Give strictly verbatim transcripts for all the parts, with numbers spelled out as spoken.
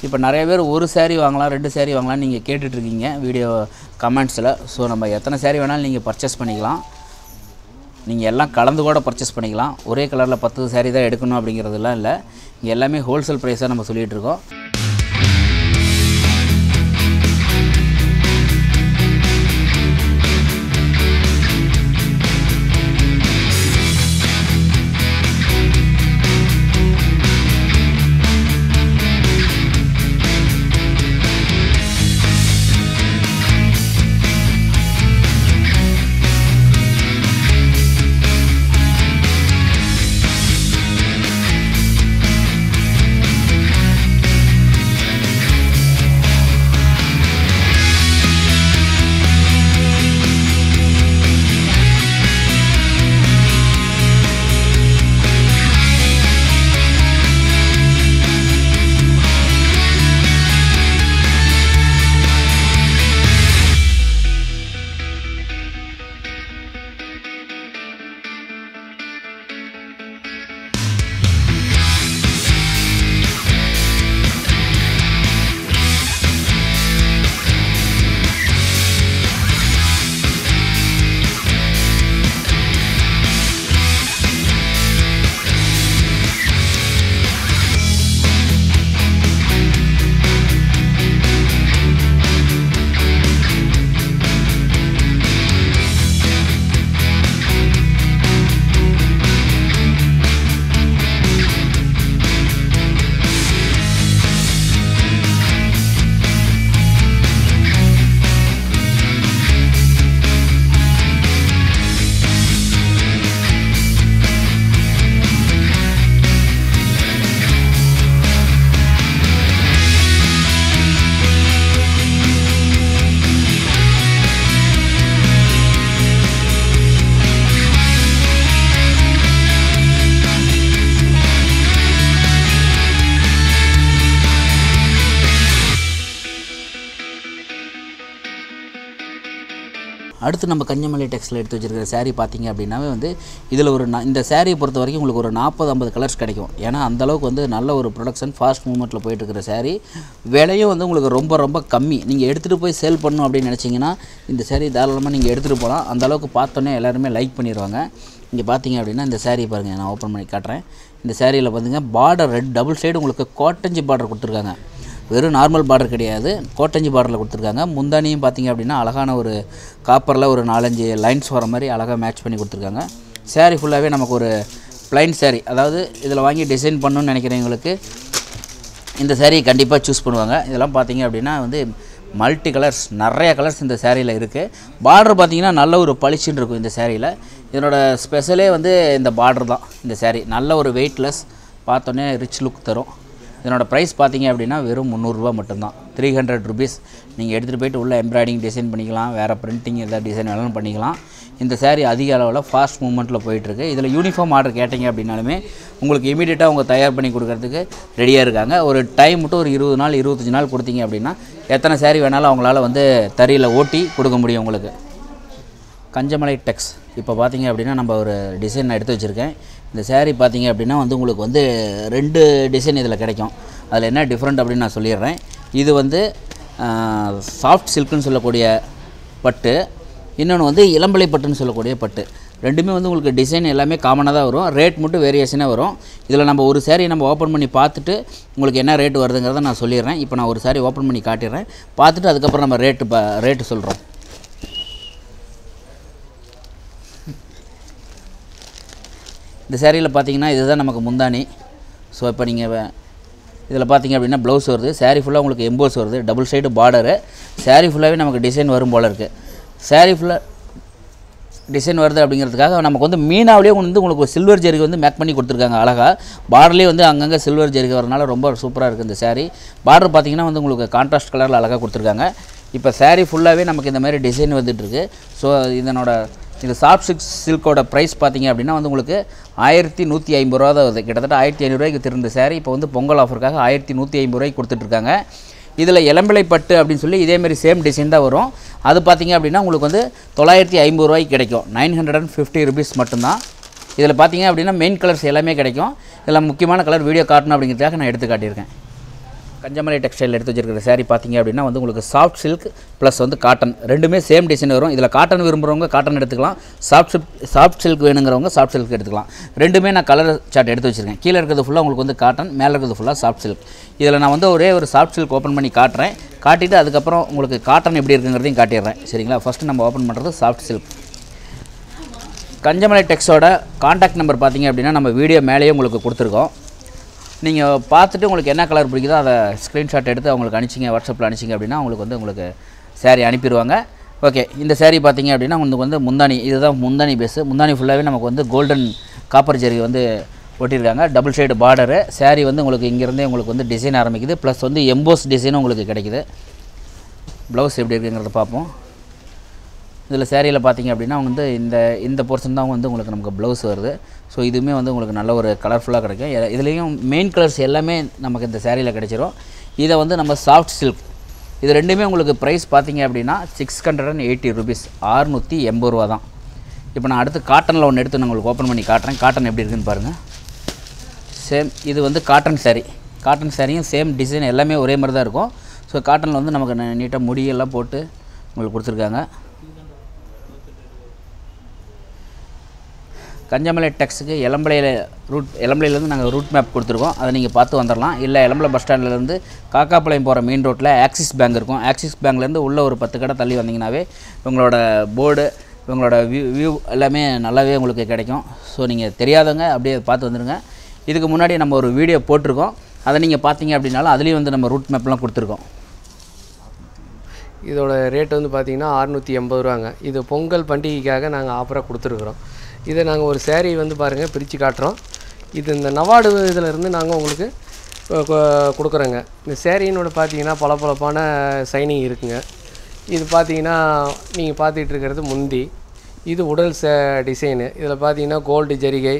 இப்போ நிறைய பேர் ஒரு saree வாங்கலாம் ரெண்டு saree வாங்கலாம் நீங்கள் கேட்டுட்டு இருக்கீங்க வீடியோ கமெண்ட்ஸில். ஸோ நம்ம எத்தனை saree வேணாலும் நீங்கள் பர்ச்சேஸ் பண்ணிக்கலாம். நீங்கள் எல்லாம் கலந்து கூட பர்ச்சேஸ் பண்ணிக்கலாம். ஒரே கலரில் பத்து saree தான் எடுக்கணும் அப்படிங்கிறதுலாம் இல்லை. இங்கே எல்லாமே ஹோல்சேல் ப்ரைஸாக நம்ம சொல்லிகிட்டு இருக்கோம். அடுத்து நம்ம கஞ்சமலை டெக்ஸ்டைல் எடுத்து வச்சிருக்கிற saree பார்த்தீங்க அப்படின்னாவே வந்து இதில் ஒரு இந்த சாரியை பொறுத்த வரைக்கும் உங்களுக்கு ஒரு நாற்பது ஐம்பது கலர்ஸ் கிடைக்கும். ஏன்னா அந்தளவுக்கு வந்து நல்ல ஒரு ப்ரொடக்ஷன் ஃபாஸ்ட் மூவ்மெண்ட்டில் போயிட்டு இருக்கிற saree. விலையும் வந்து உங்களுக்கு ரொம்ப ரொம்ப கம்மி. நீங்கள் எடுத்துகிட்டு போய் சேல் பண்ணணும் அப்படின்னு நினச்சிங்கன்னா இந்த saree தாராளமாக நீங்கள் எடுத்துகிட்டு போகலாம். அந்தளவுக்கு பார்த்தோன்னே எல்லாருமே லைக் பண்ணிடுவாங்க. இங்கே பார்த்தீங்க அப்படின்னா இந்த saree பாருங்கள், நான் ஓப்பன் பண்ணி காட்டுறேன். இந்த சாரியில் பார்த்திங்க பார்டர் ரெட் டபுள் சைடு உங்களுக்கு கோட்டஞ்சி பார்டர் கொடுத்துருக்காங்க. வெறும் நார்மல் பார்டர் கிடையாது, கோட்டஞ்சி பார்டரில் கொடுத்துருக்காங்க. முந்தானியும் பார்த்திங்க அப்படின்னா அழகான ஒரு காப்பரில் ஒரு நாலஞ்சு லைன்ஸ் வர மாதிரி அழகாக மேட்ச் பண்ணி கொடுத்துருக்காங்க. saree ஃபுல்லாகவே நமக்கு ஒரு ப்ளைன் saree, அதாவது இதில் வாங்கி டிசைன் பண்ணணும்னு நினைக்கிறவங்களுக்கு இந்த saree கண்டிப்பாக சூஸ் பண்ணுவாங்க. இதெல்லாம் பார்த்திங்க அப்படின்னா வந்து மல்டி கலர்ஸ், நிறைய கலர்ஸ் இந்த சாரியில் இருக்குது. பார்டர் பார்த்திங்கன்னா நல்ல ஒரு பளிச்சுன்னு இருக்கும் இந்த சாரியில். இதனோட ஸ்பெஷலே வந்து இந்த பார்டர் தான். இந்த saree நல்ல ஒரு வெயிட்லெஸ், பார்த்தோன்னே ரிச் லுக் தரும். இதனோட ப்ரைஸ் பார்த்தீங்க அப்படின்னா வெறும் முந்நூறுரூவா மட்டும்தான், த்ரீ ஹண்ட்ரட் ருபீஸ். நீங்கள் எடுத்துகிட்டு போய்ட்டு உள்ள எம்ப்ராய்டிங் டிசைன் பண்ணிக்கலாம், வேறு பிரிண்டிங் எதாவது டிசைன் வேணாலும் பண்ணிக்கலாம். இந்த saree அதிக அளவில் ஃபாஸ்ட் மூவ்மெண்ட்டில் போயிட்டுருக்கு. இதில் யூனிஃபார்ம் ஆர்டர் கேட்டிங்க அப்படின்னாலுமே உங்களுக்கு இமீடியட்டாக அவங்க தயார் பண்ணி கொடுக்கறதுக்கு ரெடியாக இருக்காங்க. ஒரு டைம் மட்டும் ஒரு இருபது நாள் இருபத்தஞ்சி நாள் கொடுத்தீங்க அப்படின்னா எத்தனை saree வேணாலும் அவங்களால வந்து தறியில் ஓட்டி கொடுக்க முடியும் உங்களுக்கு. கஞ்சமலை டெக்ஸ் இப்போ பார்த்தீங்க அப்படின்னா நம்ம ஒரு டிசைன் நான் எடுத்து வச்சுருக்கேன். இந்த saree பார்த்தீங்க அப்படின்னா வந்து உங்களுக்கு வந்து ரெண்டு டிசைன் இதில் கிடைக்கும். அதில் என்ன டிஃப்ரெண்ட் அப்படின்னு நான் சொல்லிடுறேன். இது வந்து சாஃப்ட் சில்க்குன்னு சொல்லக்கூடிய பட்டு, இன்னொன்று வந்து இளம்பிள்ளை பட்டுன்னு சொல்லக்கூடிய பட்டு. ரெண்டுமே வந்து உங்களுக்கு டிசைன் எல்லாமே காமனாக தான் வரும், ரேட் மட்டும் வேரியேஷனாக வரும். இதில் நம்ம ஒரு saree நம்ம ஓப்பன் பண்ணி பார்த்துட்டு உங்களுக்கு என்ன ரேட் வருதுங்கிறத நான் சொல்லிடுறேன். இப்போ நான் ஒரு saree ஓப்பன் பண்ணி காட்டிடுறேன், பார்த்துட்டு அதுக்கப்புறம் நம்ம ரேட்டு ப ரேட்டு சொல்கிறோம். இந்த சேரீயில் பார்த்தீங்கன்னா இதுதான் நமக்கு முந்தானி. ஸோ இப்போ நீங்கள் இதில் பார்த்தீங்க அப்படின்னா ப்ளவுஸ் வருது, saree ஃபுல்லாக உங்களுக்கு எம்போஸ் வருது, டபுள் சைடு பார்டரு. saree ஃபுல்லாகவே நமக்கு டிசைன் வரும் போல் இருக்குது. saree ஃபுல்லாக டிசைன் வருது அப்படிங்கிறதுக்காக நமக்கு வந்து மீனாவிலேயே வந்து உங்களுக்கு சில்வர் ஜெரிகை வந்து மேக் பண்ணி கொடுத்துருக்காங்க அழகாக. பார்டர்லேயே வந்து அங்கங்கே சில்வர் ஜெரிகை வரனால ரொம்ப சூப்பராக இருக்குது இந்த saree. பார்டர் பார்த்தீங்கன்னா வந்து உங்களுக்கு கான்ட்ராஸ்ட் கலரில் அழகாக கொடுத்துருக்காங்க. இப்போ saree ஃபுல்லாகவே நமக்கு இந்த மாதிரி டிசைன் வந்துட்டுருக்கு. ஸோ இதனோட இது சாஃப்ட் சில்க் சில்கோட ப்ரைஸ் பார்த்தீங்க அப்படின்னா வந்து உங்களுக்கு ஆயிரத்தி நூற்றி ஐம்பது ரூபா தான் வருது. கிட்டத்தட்ட ஆயிரத்தி ஐநூறுரூவாய்க்கு திருந்த saree இப்போ வந்து பொங்கல் ஆஃபருக்காக ஆயிரத்தி நூற்றி ஐம்பது ரூபாய்க்கு கொடுத்துட்ருக்காங்க. இதில் இளம்பிள்ளை பட்டு அப்படின்னு சொல்லி இதேமாரி சேம் டிசைன் தான் வரும். அது பார்த்திங்க அப்படின்னா உங்களுக்கு வந்து தொள்ளாயிரத்தி ஐம்பது ரூபாய்க்கு கிடைக்கும், nine hundred and fifty rupees மட்டும்தான். இதில் பார்த்திங்க அப்படின்னா மெயின் கலர்ஸ் எல்லாமே கிடைக்கும். இதில் முக்கியமான கலர் வீடியோ காட்டணும் அப்படிங்கிறதுக்காக நான் எடுத்து காட்டியிருக்கேன். கஞ்சமலை டெக்ஸ்டைல் எடுத்து வச்சிருக்கிற saree பார்த்தீங்க அப்படின்னா வந்து உங்களுக்கு சாஃப்ட் சில்க் ப்ளஸ் வந்து காட்டன் ரெண்டுமே சேம் டிசைன் வரும். இதில் காட்டன் விரும்புகிறவங்க காட்டன் எடுத்துக்கலாம், சாஃப்ட் சில்க் சாஃப்ட் சில்க் வேணுங்கிறவங்க சாஃப்ட் சில்க் எடுத்துக்கலாம். ரெண்டுமே நான் கலர் சார்ட் எடுத்து வச்சுருக்கேன். கீழே இருக்கிறது ஃபுல்லாக உங்களுக்கு வந்து காட்டன், மேலே இருக்கிறது ஃபுல்லாக சாஃப்ட் சில்க். இதில் நான் வந்து ஒரே ஒரு சாஃப்ட் சில்க் ஓப்பன் பண்ணி காட்டுறேன். காட்டிட்டு அதுக்கப்புறம் உங்களுக்கு காட்டன் எப்படி இருக்குங்கிறதையும் காட்டிடுறேன். சரிங்களா? ஃபஸ்ட்டு நம்ம ஓப்பன் பண்ணுறது சாஃப்ட் சில்க். கஞ்சமலை டெக்ஸோட காண்டாக்ட் நம்பர் பார்த்தீங்க அப்படின்னா நம்ம வீடியோ மேலேயே உங்களுக்கு கொடுத்துருக்கோம். நீங்கள் பார்த்துட்டு உங்களுக்கு என்ன கலர் பிடிக்குதோ அதை ஸ்க்ரீன்ஷாட் எடுத்து அவங்களுக்கு அனுப்பிச்சிங்க, வாட்ஸ்அப்பில் அனுப்பிச்சிங்க அப்படின்னா உங்களுக்கு வந்து உங்களுக்கு சேரீ அனுப்பிடுவாங்க. ஓகே, இந்த சேரீ பார்த்தீங்க அப்படின்னா உங்களுக்கு வந்து முந்தானி, இதுதான் முந்தானி பேஸு. முந்தானி ஃபுல்லாகவே நமக்கு வந்து கோல்டன் காப்பர் ஜெரி வந்து ஒட்டியிருக்காங்க. Double shade border. சேரீ வந்து உங்களுக்கு இங்கேருந்தே உங்களுக்கு வந்து டிசைன் ஆரம்பிக்குது, ப்ளஸ் வந்து எம்போஸ் டிசைனும் உங்களுக்கு கிடைக்குது. ப்ளவுஸ் எப்படி இருக்குங்கிறத பார்ப்போம். இதில் சேரீயில் பார்த்தீங்க அப்படின்னா வந்து இந்த இந்த போர்ஷன் தான் வந்து உங்களுக்கு நமக்கு ப்ளவுஸ் வருது. ஸோ இதுவுமே வந்து உங்களுக்கு நல்ல ஒரு கலர்ஃபுல்லாக கிடைக்கும். இதுலேயும் மெயின் கலர்ஸ் எல்லாமே நமக்கு இந்த சேரீயில் கிடைச்சிரும். இதை வந்து நம்ம சாஃப்ட் சில்க், இது ரெண்டுமே உங்களுக்கு ப்ரைஸ் பார்த்தீங்க அப்படின்னா six hundred and eighty rupees, ஆறுநூற்றி எண்பது ரூபா தான். இப்போ நான் அடுத்து காட்டனில் ஒன்று எடுத்து நான் உங்களுக்கு ஓப்பன் பண்ணி காட்டுறேன். காட்டன் எப்படி இருக்குன்னு பாருங்கள். சேம் இது வந்து காட்டன் சேரீ. காட்டன் சேரீயும் சேம் டிசைன் எல்லாமே ஒரே மாதிரி தான் இருக்கும். ஸோ காட்டனில் வந்து நமக்கு நீட்டாக முடியெல்லாம் போட்டு உங்களுக்கு கொடுத்துருக்காங்க. கஞ்சமலை டெக்ஸுக்கு எலம்பலையில் ரூட் எலம்பலையிலேருந்து நாங்கள் ரூட் மேப் கொடுத்துருக்கோம். அதை நீங்கள் பார்த்து வந்துடலாம். இல்லை எலம்பலை பஸ் ஸ்டாண்ட்லேருந்து காக்காப்பாளையம் போகிற மெயின் ரோட்டில் ஆக்சிஸ் பேங்க் இருக்கும். ஆக்சிஸ் பேங்க்லேருந்து உள்ளே ஒரு பத்து கடை தள்ளி வந்தீங்கன்னாவே உங்களோட போர்டு, உங்களோட வியூ வியூ எல்லாமே நல்லாவே உங்களுக்கு கிடைக்கும். ஸோ நீங்கள் தெரியாதவங்க அப்படியே பார்த்து வந்துடுங்க. இதுக்கு முன்னாடி நம்ம ஒரு வீடியோ போட்டிருக்கோம், அதை நீங்கள் பார்த்தீங்க அப்படின்னாலும் அதுலேயும் வந்து நம்ம ரூட் மேப்லாம் கொடுத்துருக்கோம். இதோட ரேட் வந்து பார்த்திங்கன்னா அறுநூற்றி எண்பது ரூபாங்க. இது பொங்கல் பண்டிகைக்காக நாங்கள் ஆஃபராக கொடுத்துருக்குறோம். இதை நாங்கள் ஒரு சேரீ வந்து பாருங்கள் பிரித்து காட்டுறோம். இது இந்த நவாடு இதிலேருந்து நாங்கள் உங்களுக்கு கொடுக்குறோங்க. இந்த சேரீனோட பார்த்தீங்கன்னா பளபளப்பான சைனிங் இருக்குங்க. இது பார்த்தீங்கன்னா நீங்கள் பார்த்துட்டு இருக்கிறது முந்தி, இது உடல் சே டிசைனு. இதில் பார்த்தீங்கன்னா கோல்டு ஜரிகை,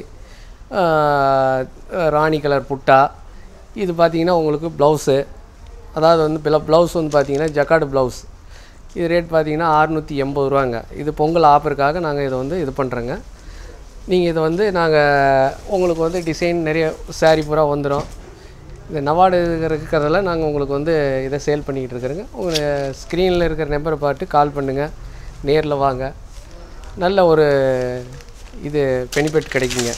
ராணி கலர் புட்டா. இது பார்த்தீங்கன்னா உங்களுக்கு ப்ளவுஸு, அதாவது வந்து பில ப்ளவுஸ் வந்து பார்த்தீங்கன்னா ஜக்கார்டு ப்ளவுஸ். இது ரேட் பார்த்தீங்கன்னா அறுநூற்றி எண்பது ரூபாங்க. இது பொங்கல் ஆஃபருக்காக நாங்கள் இதை வந்து இது பண்ணுறோங்க. நீங்கள் இதை வந்து நாங்கள் உங்களுக்கு வந்து டிசைன் நிறைய சாரீ பூரா வந்துடும். இந்த நவாடு இருக்கிறதுல நாங்கள் உங்களுக்கு வந்து இதை சேல் பண்ணிக்கிட்டு இருக்கிறோங்க. உங்கள் ஸ்க்ரீனில் இருக்கிற நம்பரை பார்த்து கால் பண்ணுங்கள், நேரில் வாங்க. நல்ல ஒரு இது பெனிஃபிட் கிடைக்குங்க.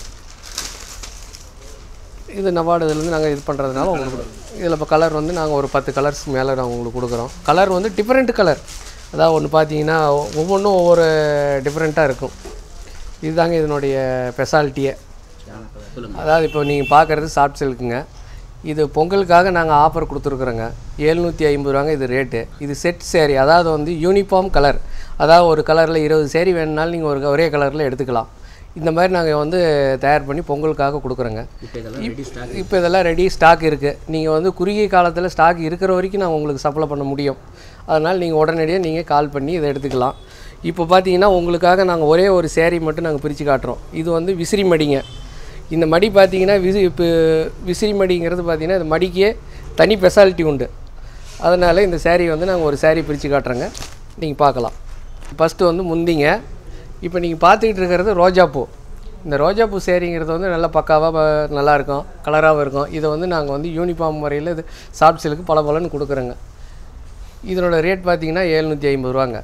இது நவாடு இதுலேருந்து நாங்கள் இது பண்ணுறதுனால உங்களுக்கு இதில் இப்போ கலர் வந்து நாங்கள் ஒரு பத்து கலர்ஸ் மேலே நாங்கள் உங்களுக்கு கொடுக்குறோம். கலர் வந்து டிஃப்ரெண்ட் கலர், அதாவது ஒன்று பார்த்தீங்கன்னா ஒவ்வொன்றும் ஒவ்வொரு டிஃப்ரெண்ட்டாக இருக்கும். இதுதாங்க இதனுடைய ஸ்பெஷாலிட்டியே. அதாவது இப்போ நீங்கள் பார்க்குறது சாஃப்ட் சில்க்குங்க. இது பொங்கலுக்காக நாங்கள் ஆஃபர் கொடுத்துருக்குறோங்க. எழுநூற்றி ஐம்பது ரூபாங்க இது ரேட்டு. இது செட் சேரீ, அதாவது வந்து யூனிஃபார்ம் கலர், அதாவது ஒரு கலரில் இருபது சேரீ வேணுனாலும் நீங்கள் ஒரு ஒரே கலரில் எடுத்துக்கலாம். இந்த மாதிரி நாங்கள் வந்து தயார் பண்ணி பொங்கலுக்காக கொடுக்குறோங்க. இப்போ இதெல்லாம் ரெடி ஸ்டாக் இருக்குது. நீங்கள் வந்து குறுகிய காலத்தில் ஸ்டாக் இருக்கிற வரைக்கும் நாங்கள் உங்களுக்கு சப்ளை பண்ண முடியும். அதனால் நீங்கள் உடனடியாக நீங்கள் கால் பண்ணி இதை எடுத்துக்கலாம். இப்போ பார்த்தீங்கன்னா உங்களுக்காக நாங்கள் ஒரே ஒரு சேரீ மட்டும் நாங்கள் பிரித்து காட்டுறோம். இது வந்து விசிறி மடிங்க. இந்த மடி பார்த்தீங்கன்னா விசி இப்போ விசிறி மடிங்கிறது பார்த்தீங்கன்னா இந்த மடிக்கே தனி ஸ்பெஷாலிட்டி உண்டு. அதனால் இந்த சேரீ வந்து நாங்கள் ஒரு சேரீ பிரித்து காட்டுறோங்க, நீங்கள் பார்க்கலாம். ஃபஸ்ட்டு வந்து முந்திங்க. இப்போ நீங்கள் பார்த்துக்கிட்டு இருக்கிறது ரோஜாப்பூ. இந்த ரோஜாப்பூ சேரீங்கிறது வந்து நல்லா பக்காவாக நல்லாயிருக்கும், கலராகவும் இருக்கும். இதை வந்து நாங்கள் வந்து யூனிஃபார்ம் முறையில் இது சாஃப்ட் சில்க்கு பல பலன்னு கொடுக்குறோங்க. இதனோட ரேட் பார்த்தீங்கன்னா எழுநூற்றி ஐம்பது ரூபாங்க.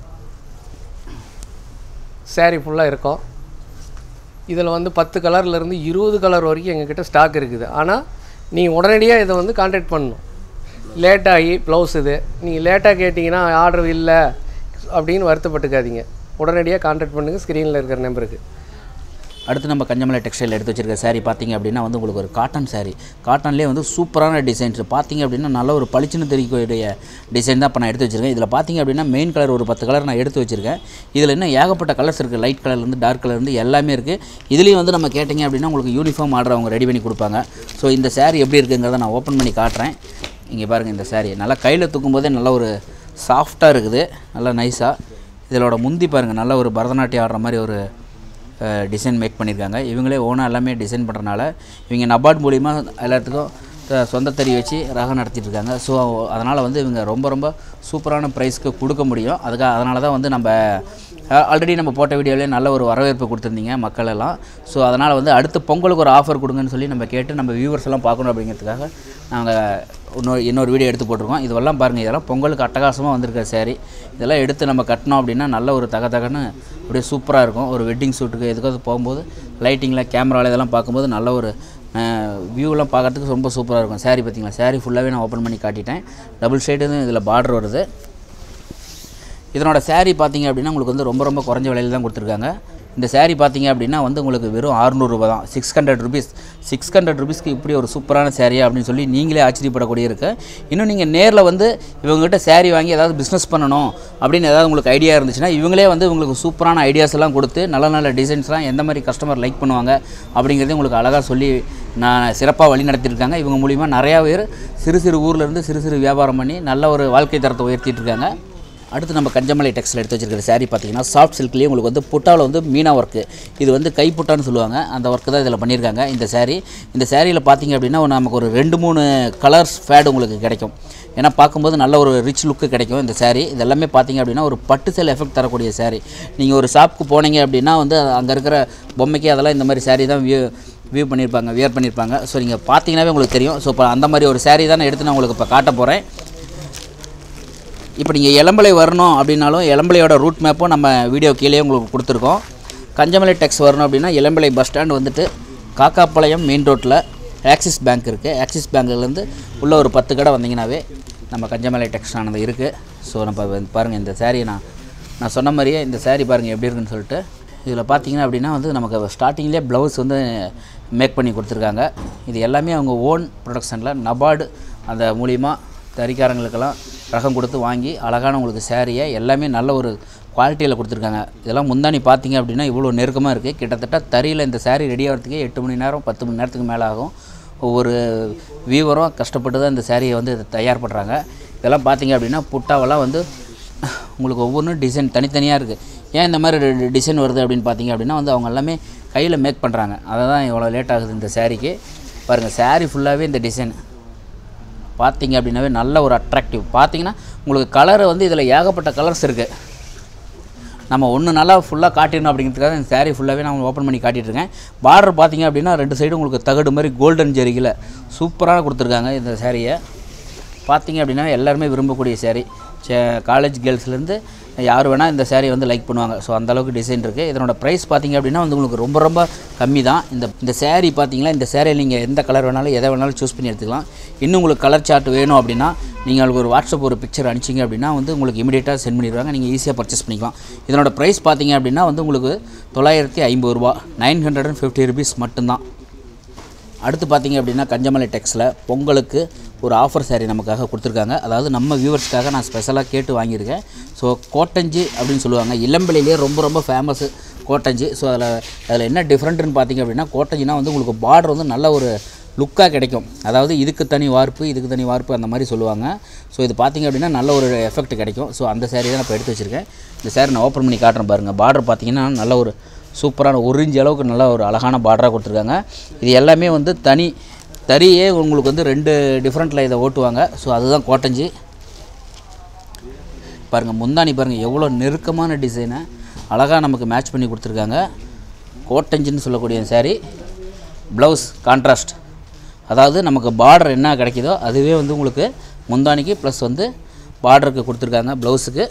சேரீ ஃபுல்லாக இருக்கும். இதில் வந்து பத்து கலர்லேருந்து இருபது கலர் வரைக்கும் எங்ககிட்ட ஸ்டாக் இருக்குது. ஆனால் நீங்கள் உடனடியாக இதை வந்து கான்டாக்ட் பண்ணணும். லேட்டாகி ப்ளவுஸ் இது நீங்கள் லேட்டாக கேட்டிங்கன்னா ஆர்டர் இல்லை அப்படின்னு வருத்தப்பட்டுக்காதீங்க. உடனடியாக கான்டாக்ட் பண்ணுங்கள் ஸ்க்ரீனில் இருக்கிற நம்பருக்கு. அடுத்து நம்ம கஞ்சமலை டெக்ஸ்டைல் எடுத்து வச்சிருக்க சாரீ பார்த்தீங்க அப்படின்னா வந்து உங்களுக்கு ஒரு காட்டன் சாரீ. காட்டன்லேயே வந்து சூப்பரான டிசைன்ஸ் பார்த்தீங்க அப்படின்னா நல்ல ஒரு பளிச்சுன்னு தெரியக்கூடிய டிசைன் தான் இப்போ நான் எடுத்து வச்சிருக்கேன். இதில் பார்த்தீங்க அப்படின்னா மெயின் கலர் ஒரு பத்து கலர் நான் எடுத்து வச்சிருக்கேன். இதில் இன்னும் ஏகப்பட்ட கலர்ஸ் இருக்குது. லைட் கலர்லேருந்து டார்க் கலர்லேருந்து எல்லாமே இருக்குது. இதுலேயும் வந்து நம்ம கேட்டிங்க அப்படின்னா உங்களுக்கு யூனிஃபார்ம் ஆர்டர் அவங்க ரெடி பண்ணி கொடுப்பாங்க. ஸோ இந்த சாரீ எப்படி இருக்குங்கிறத நான் ஓப்பன் பண்ணி காட்டுறேன். இங்கே பாருங்கள், இந்த சாரீ நல்லா கையில் தூக்கும் போதே நல்ல ஒரு சாஃப்டாக இருக்குது, நல்லா நைஸாக. இதோட முந்தி பாருங்கள், நல்ல ஒரு பரதநாட்டியம் ஆடுற மாதிரி ஒரு டிசைன் மேக் பண்ணியிருக்காங்க. இவங்களே ஓனாக எல்லாமே டிசைன் பண்ணுறனால இவங்க நபார்ட் மூலிமா எல்லாத்துக்கும் சொந்த தறி வச்சு ரகம் நடத்திட்டு இருக்காங்க. ஸோ அதனால் வந்து இவங்க ரொம்ப ரொம்ப சூப்பரான ப்ரைஸ்க்கு கொடுக்க முடியும். அதுக்காக அதனால தான் வந்து நம்ம ஆல்ரெடி நம்ம போட்ட வீடியோவிலே நல்ல ஒரு வரவேற்பு கொடுத்துருந்தீங்க மக்கள் எல்லாம். ஸோ அதனால் வந்து அடுத்த பொங்கலுக்கு ஒரு ஆஃபர் கொடுங்கன்னு சொல்லி நம்ம கேட்டு நம்ம வியூவர்ஸ் எல்லாம் பார்க்கணும் அப்படிங்கிறதுக்காக நாங்கள் இன்னொரு இன்னொரு வீடியோ எடுத்து போட்டிருக்கோம். இதெல்லாம் பாருங்கள், இதெல்லாம் பொங்கலுக்கு அட்டகாசமாக வந்திருக்க சாரீ. இதெல்லாம் எடுத்து நம்ம கட்டினோம் அப்படின்னா நல்ல ஒரு தக தகன்னு அப்படியே சூப்பராக இருக்கும். ஒரு வெட்டிங் ஷூட்டுக்கு எதுக்காவது போகும்போது லைட்டிங்கில் கேமராவில் இதெல்லாம் பார்க்கும்போது நல்ல ஒரு வியூலாம் பார்க்குறதுக்கு ரொம்ப சூப்பராக இருக்கும். சாரீ பார்த்திங்களா, சாரீ ஃபுல்லாகவே நான் ஓப்பன் பண்ணி காட்டிட்டேன். டபுள் ஷேடு இதில் பார்டர் வருது. இதனோட சாரீ பார்த்திங்க அப்படின்னா உங்களுக்கு வந்து ரொம்ப ரொம்ப குறைஞ்ச விலையில் தான் கொடுத்துருக்காங்க. இந்த சாரீ பார்த்திங்க அப்படின்னா வந்து உங்களுக்கு வெறும் அறுநூறுபா தான். Six hundred rupees six hundred ருபீஸ்க்கு இப்படி ஒரு சூப்பரான சாரியா அப்படின்னு சொல்லி நீங்களே ஆச்சரியப்படக்கூடிய இருக்குது. இன்னும் நீங்கள் நேரில் வந்து இவங்ககிட்ட சாரீ வாங்கி ஏதாவது பிஸ்னஸ் பண்ணணும் அப்படின்னு ஏதாவது உங்களுக்கு ஐடியா இருந்துச்சுன்னா இவங்களே வந்து உங்களுக்கு சூப்பரான ஐடியாஸ் எல்லாம் கொடுத்து நல்ல நல்ல டிசைன்ஸ்லாம் எந்த மாதிரி கஸ்டமர் லைக் பண்ணுவாங்க அப்படிங்கிறதே உங்களுக்கு அழகாக சொல்லி நான் சிறப்பாக வழி நடத்தியிருக்காங்க. இவங்க மூலிமா நிறையா பேர் சிறு சிறு ஊர்லேருந்து சிறு சிறு வியாபாரம் பண்ணி நல்ல ஒரு வாழ்க்கை தரத்தை உயர்த்திட்டு இருக்காங்க. அடுத்து நம்ம கஞ்சமலை டெக்ஸ்டைல் எடுத்து வச்சிருக்கிற சாரீ பார்த்திங்கன்னா சாஃப்ட் சில்க்லேயே உங்களுக்கு வந்து புட்டாவில் வந்து மீனா ஒர்க்கு, இது வந்து கை புட்டான்னு சொல்லுவாங்க, அந்த ஒர்க்கு தான் இதில் பண்ணியிருக்காங்க. இந்த சாரீ இந்த சாரியில் பார்த்திங்க அப்படின்னா நமக்கு ஒரு ரெண்டு மூணு கலர்ஸ் ஃபேட் உங்களுக்கு கிடைக்கும். ஏன்னா பார்க்கும்போது நல்ல ஒரு ரிச் லுக்கு கிடைக்கும் இந்த சாரீ. இது எல்லாமே பார்த்திங்க அப்படின்னா ஒரு பட்டு சேல் எஃபெக்ட் தரக்கூடிய சாரீ. நீங்கள் ஒரு ஷாப்புக்கு போனீங்க அப்படின்னா வந்து அங்கே இருக்கிற பொம்மைக்கு அதெல்லாம் இந்த மாதிரி சாரீ தான் வியூ வியூ பண்ணியிருப்பாங்க, வியர் பண்ணியிருப்பாங்க. ஸோ நீங்கள் பார்த்தீங்கன்னாவே உங்களுக்கு தெரியும். ஸோ இப்போ அந்த மாதிரி ஒரு சாரீ தான் நான் எடுத்து நான் உங்களுக்கு இப்போ காட்ட போகிறேன். இப்போ நீங்கள் எலம்பலை வரணும் அப்படின்னாலும் எலம்பலையோட ரூட் மேப்பும் நம்ம வீடியோ கீழே உங்களுக்கு கொடுத்துருக்கோம். கஞ்சமலை டெக்ஸ் வரணும் அப்படின்னா எலம்பலை பஸ் ஸ்டாண்ட் வந்துட்டு காக்காப்பாளையம் மெயின் ரோட்டில் ஆக்சிஸ் பேங்க் இருக்குது. ஆக்சிஸ் பேங்க்லேருந்து உள்ள ஒரு பத்து கடை வந்தீங்கன்னாவே நம்ம கஞ்சமலை டெக்ஸ் ஆனது இருக்குது. ஸோ நம்ம பாருங்கள், இந்த சாரீ நான் நான் சொன்ன மாதிரியே இந்த சாரீ பாருங்கள் எப்படி இருக்குன்னு சொல்லிட்டு. இதில் பார்த்தீங்கன்னா அப்படின்னா வந்து நமக்கு ஸ்டார்டிங்லேயே ப்ளவுஸ் வந்து மேக் பண்ணி கொடுத்துருக்காங்க. இது எல்லாமே அவங்க ஓன் ப்ரொடக்ஷனில் நபார்டு அந்த மூலிமா தறிக்காரங்களுக்கெல்லாம் ரகம் கொடுத்து வாங்கி அழகான உங்களுக்கு சாரியை எல்லாமே நல்ல ஒரு குவாலிட்டியில் கொடுத்துருக்காங்க. இதெல்லாம் முந்தானி பார்த்தீங்க அப்படின்னா இவ்வளோ நெருக்கமாக இருக்குது. கிட்டத்தட்ட தறியில் இந்த சாரீ ரெடி ஆகிறதுக்கே எட்டு மணி நேரம் பத்து மணி நேரத்துக்கு மேலே ஆகும். ஒவ்வொரு வீவரும் கஷ்டப்பட்டு தான் இந்த சாரியை வந்து தயார் பண்ணுறாங்க. இதெல்லாம் பார்த்தீங்க அப்படின்னா புட்டாவெல்லாம் வந்து உங்களுக்கு ஒவ்வொன்றும் டிசைன் தனித்தனியாக இருக்குது. ஏன் இந்த மாதிரி டிசைன் வருது அப்படின்னு பார்த்தீங்க அப்படின்னா வந்து அவங்க எல்லாமே கையில் மேக் பண்ணுறாங்க. அதை தான் இவ்வளோ லேட் ஆகுது இந்த சாரீக்கு. பாருங்கள், சாரீ ஃபுல்லாகவே இந்த டிசைன் பார்த்திங்க அப்படின்னாவே நல்ல ஒரு அட்ராக்டிவ். பார்த்திங்கன்னா உங்களுக்கு கலரு வந்து இதில் ஏகப்பட்ட கலர்ஸ் இருக்குது. நம்ம ஒன்று நல்லா ஃபுல்லாக காட்டிடணும் அப்படிங்கிறதுக்காக இந்த சாரீ ஃபுல்லாகவே நான் ஓப்பன் பண்ணி காட்டிகிட்ருக்கேன். பார்டர் பார்த்திங்க அப்படின்னா ரெண்டு சைடும் உங்களுக்கு தகடு மாதிரி கோல்டன் ஜெரிகில் சூப்பராக கொடுத்துருக்காங்க. இந்த சாரியை பார்த்திங்க அப்படின்னா எல்லாருமே விரும்பக்கூடிய சாரீ. காலேஜ் கேர்ள்ஸ்லேருந்து யார் வேணால் இந்த சாரீ வந்து லைக் பண்ணுவாங்க. ஸோ அந்தளவுக்கு டிசைன் இருக்குது. இதனோட ப்ரைஸ் பார்த்திங்க அப்படின்னா வந்து உங்களுக்கு ரொம்ப ரொம்ப கம்மி தான். இந்த இந்த சாரீ பார்த்திங்களா, இந்த சாரியில் நீங்கள் எந்த கலர் வேணாலும் எதை வேணாலும் சூஸ் பண்ணி எடுத்துக்கலாம். இன்னும் உங்களுக்கு கலர் சார்ட் வேணும் அப்படின்னா நீங்கள் உங்களுக்கு ஒரு வாட்ஸ்அப் ஒரு பிக்சர் அனுப்பிச்சிங்க அப்படின்னா வந்து உங்களுக்கு இமீடியட்டாக சென்ட் பண்ணிடுவாங்க. நீங்கள் ஈஸியாக பர்ச்சேஸ் பண்ணிக்கலாம். இதனோட ப்ரைஸ் பார்த்திங்க அப்படின்னா வந்து உங்களுக்கு தொள்ளாயிரத்தி ஐம்பது ரூபா nine hundred and fifty rupees மட்டும்தான். அடுத்து பார்த்திங்க அப்படின்னா கஞ்சமலை டெக்ஸில் பொங்கலுக்கு ஒரு ஆஃபர் சாரீ நமக்காக கொடுத்துருக்காங்க. அதாவது நம்ம வியூவர்ஸ்க்காக நான் ஸ்பெஷலாக கேட்டு வாங்கியிருக்கேன். ஸோ கோட்டஞ்சி அப்படின்னு சொல்லுவாங்க. இளம்பிள்ளையிலே ரொம்ப ரொம்ப ஃபேமஸ்ஸு கோட்டஞ்சி. ஸோ அதில் அதில் என்ன டிஃப்ரெண்ட்டுன்னு பார்த்திங்க அப்படின்னா கோட்டஞ்சினா வந்து உங்களுக்கு பார்டர் வந்து நல்ல ஒரு லுக்காக கிடைக்கும். அதாவது இதுக்கு தனி வார்ப்பு இதுக்கு தனி வார்ப்பு அந்த மாதிரி சொல்லுவாங்க. ஸோ இது பார்த்திங்க அப்படின்னா நல்ல ஒரு எஃபெக்ட் கிடைக்கும். ஸோ அந்த சாரீ தான் நான் இப்போ எடுத்து வச்சுருக்கேன். இந்த சாரீ நான் ஓப்பன் பண்ணி காட்டுறேன் பாருங்கள். பார்டர் பார்த்திங்கன்னா நல்ல ஒரு சூப்பரான ஒரு இன்ச் அளவுக்கு நல்ல ஒரு அழகான பார்டராக கொடுத்துருக்காங்க. இது எல்லாமே வந்து தனி தறியே உங்களுக்கு வந்து ரெண்டு டிஃப்ரெண்ட்டில் இதை ஓட்டுவாங்க. ஸோ அதுதான் கோட்டஞ்சி. பாருங்கள், முந்தானி பாருங்கள் எவ்வளோ நெருக்கமான டிசைனை அழகாக நமக்கு மேட்ச் பண்ணி கொடுத்துருக்காங்க. கோட்டஞ்சின்னு சொல்லக்கூடிய சாரீ. ப்ளவுஸ் கான்ட்ராஸ்ட், அதாவது நமக்கு பார்டர் என்ன கிடைக்குதோ அதுவே வந்து உங்களுக்கு முந்தானிக்கு ப்ளஸ் வந்து பார்டருக்கு கொடுத்துருக்காங்க. ப்ளவுஸுக்கு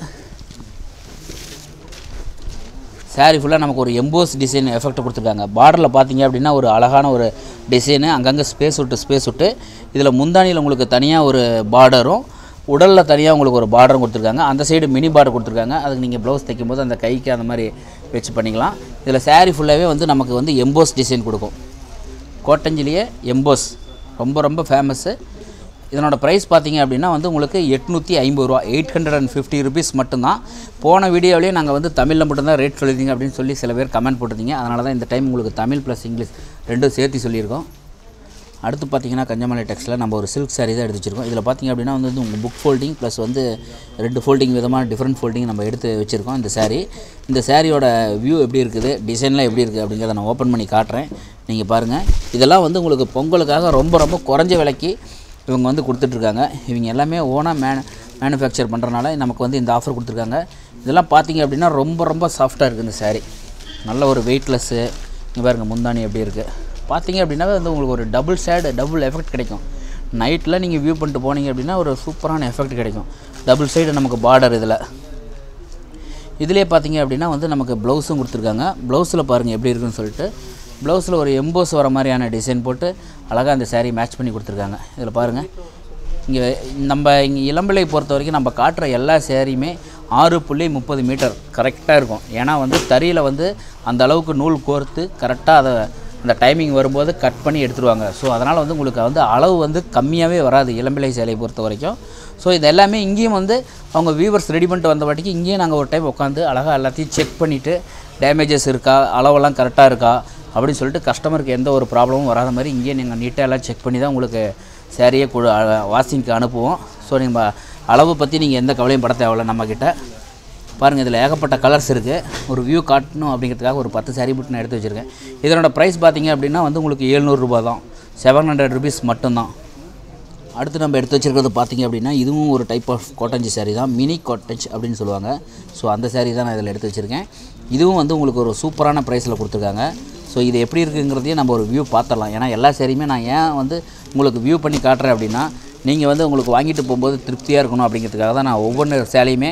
சாரீ ஃபுல்லாக நமக்கு ஒரு எம்போஸ் டிசைன் எஃபெக்ட் கொடுத்துருக்காங்க. பார்டரில் பார்த்தீங்க அப்படின்னா ஒரு அழகான ஒரு டிசைனு அங்கங்கே ஸ்பேஸ் விட்டு ஸ்பேஸ் விட்டு இதில் முந்தானியில் உங்களுக்கு தனியாக ஒரு பார்டரும் உடலில் தனியாக உங்களுக்கு ஒரு பார்டரும் கொடுத்துருக்காங்க. அந்த சைடு மினி பார்டர் கொடுத்துருக்காங்க. அதுக்கு நீங்கள் ப்ளவுஸ் தைக்கும்போது அந்த கைக்கு அந்த மாதிரி வச்சு பண்ணிக்கலாம். இதில் சாரீ ஃபுல்லாகவே வந்து நமக்கு வந்து எம்போஸ் டிசைன் கொடுக்கும். கோட்டஞ்சிலேயே எம்போஸ் ரொம்ப ரொம்ப ஃபேமஸ்ஸு. இதனோட ப்ரைஸ் பார்த்திங்க அப்படின்னா வந்து உங்களுக்கு எட்நூற்றி ஐம்பது ரூபா eight hundred and fifty rupees மட்டும்தான். போன வீடியோவிலேயே நாங்கள் வந்து தமிழில் மட்டும்தான் ரேட் சொல்லியிருந்தீங்க அப்படின்னு சொல்லி சில பேர் கமெண்ட் போட்டிருந்தீங்க. அதனால தான் இந்த டைம் உங்களுக்கு தமிழ் ப்ளஸ் இங்கிலீஷ் ரெண்டும் சேர்த்து சொல்லியிருக்கோம். அடுத்து பார்த்திங்கன்னா கஞ்சமலை டெக்ஸில் நம்ம ஒரு சில்க் சாரீ தான் எடுத்து வச்சுருக்கோம். இதில் பார்த்திங்க அப்படின்னா வந்து உங்கள் புக் ஃபோல்டிங் ப்ளஸ் வந்து ரெண்டு ஃபோல்டிங் விதமான டிஃப்ரெண்ட் ஃபோல்டிங் நம்ம எடுத்து வச்சுருக்கோம். இந்த சாரீ இந்த சாரியோட வியூ எப்படி இருக்குது, டிசைன்லாம் எப்படி இருக்குது அப்படிங்கிறத நான் ஓப்பன் பண்ணி காட்டுறேன். நீங்கள் பாருங்கள், இதெல்லாம் வந்து உங்களுக்கு பொங்கலுக்காக ரொம்ப ரொம்ப குறைஞ்ச விலைக்கு இவங்க வந்து கொடுத்துட்ருக்காங்க. இவங்க எல்லாமே ஓனாக மேனு மேனுஃபேக்சர் பண்ணுறனால நமக்கு வந்து இந்த ஆஃபர் கொடுத்துருக்காங்க. இதெல்லாம் பார்த்திங்க அப்படின்னா ரொம்ப ரொம்ப சாஃப்டாக இருக்குது இந்த சாரீ. நல்ல ஒரு வெயிட்லெஸ்ஸு. இங்கே பாருங்கள் முந்தானி எப்படி இருக்குது பார்த்திங்க அப்படின்னா வந்து உங்களுக்கு ஒரு டபுள் ஷேடு டபுள் எஃபெக்ட் கிடைக்கும். நைட்டில் நீங்கள் வியூ பண்ணிட்டு போனீங்க அப்படின்னா ஒரு சூப்பரான எஃபெக்ட் கிடைக்கும். டபுள் சைடு நமக்கு பார்டர் இதில் இதிலே பார்த்தீங்க அப்படின்னா வந்து நமக்கு ப்ளவுஸும் கொடுத்துருக்காங்க. ப்ளவுஸில் பாருங்கள் எப்படி இருக்குன்னு சொல்லிட்டு ப்ளவுஸில் ஒரு எம்போஸ் வர மாதிரியான டிசைன் போட்டு அழகாக அந்த saree மேட்ச் பண்ணி கொடுத்துருக்காங்க. இதில் பாருங்கள், இங்கே நம்ம இங்கே இளம்பிள்ளை பொறுத்த வரைக்கும் நம்ம காட்டுற எல்லா சேரீயுமே ஆறு புள்ளி முப்பது மீட்டர் கரெக்டாக இருக்கும். ஏன்னா வந்து தறியில் வந்து அந்த அளவுக்கு நூல் கோர்த்து கரெக்டாக அதை அந்த டைமிங் வரும்போது கட் பண்ணி எடுத்துருவாங்க. ஸோ அதனால் வந்து உங்களுக்கு வந்து அளவு வந்து கம்மியாகவே வராது இளம்பிள்ளை சேலையை பொறுத்த வரைக்கும். ஸோ இது எல்லாமே இங்கேயும் வந்து அவங்க வியூவர்ஸ் ரெடி பண்ணிட்டு வந்த வாட்டிக்கு இங்கேயும் நாங்கள் ஒரு டைம் உட்காந்து அழகாக எல்லாத்தையும் செக் பண்ணிவிட்டு டேமேஜஸ் இருக்கா, அளவெல்லாம் கரெக்டாக இருக்கா அப்படின்னு சொல்லிட்டு கஸ்டமருக்கு எந்த ஒரு ப்ராப்ளமும் வராத மாதிரி இங்கேயே நீங்கள் நீட்டாக எல்லாம் செக் பண்ணி தான் உங்களுக்கு சேரீயை கொடு வாஷிங்க்கு அனுப்புவோம். ஸோ நீங்கள் அளவு பற்றி நீங்கள் எந்த கவலையும் பட தேவையில்ல நம்மக்கிட்ட. பாருங்கள், இதில் ஏகப்பட்ட கலர்ஸ் இருக்குது. ஒரு வியூ காட்டணும் அப்படிங்கிறதுக்காக ஒரு பத்து சாரீ மட்டும் நான் எடுத்து வச்சுருக்கேன். இதனோட ப்ரைஸ் பார்த்தீங்க அப்படின்னா வந்து உங்களுக்கு எழுநூறுபா தான், செவன் ஹண்ட்ரட் ருபீஸ் மட்டும்தான். அடுத்து நம்ம எடுத்து வச்சுருக்கிறது பார்த்திங்க அப்படின்னா இதுவும் ஒரு டைப் ஆஃப் காட்டன்ஜி சாரீ தான், மினி காட்டன்ஜ் அப்படின்னு சொல்லுவாங்க. ஸோ அந்த சாரீ தான் நான் இதில் எடுத்து வச்சுருக்கேன். இதுவும் வந்து உங்களுக்கு ஒரு சூப்பரான ப்ரைஸில் கொடுத்துருக்காங்க. ஸோ இது எப்படி இருக்குங்கிறதையும் நம்ம ஒரு வியூ பார்த்துடலாம். ஏன்னா எல்லா சாரியுமே நான் ஏன் வந்து உங்களுக்கு வியூ பண்ணி காட்டுறேன் அப்படின்னா நீங்கள் வந்து உங்களுக்கு வாங்கிட்டு போகும்போது திருப்தியாக இருக்கணும் அப்படிங்கிறதுக்காக தான் நான் ஒவ்வொரு சேலையுமே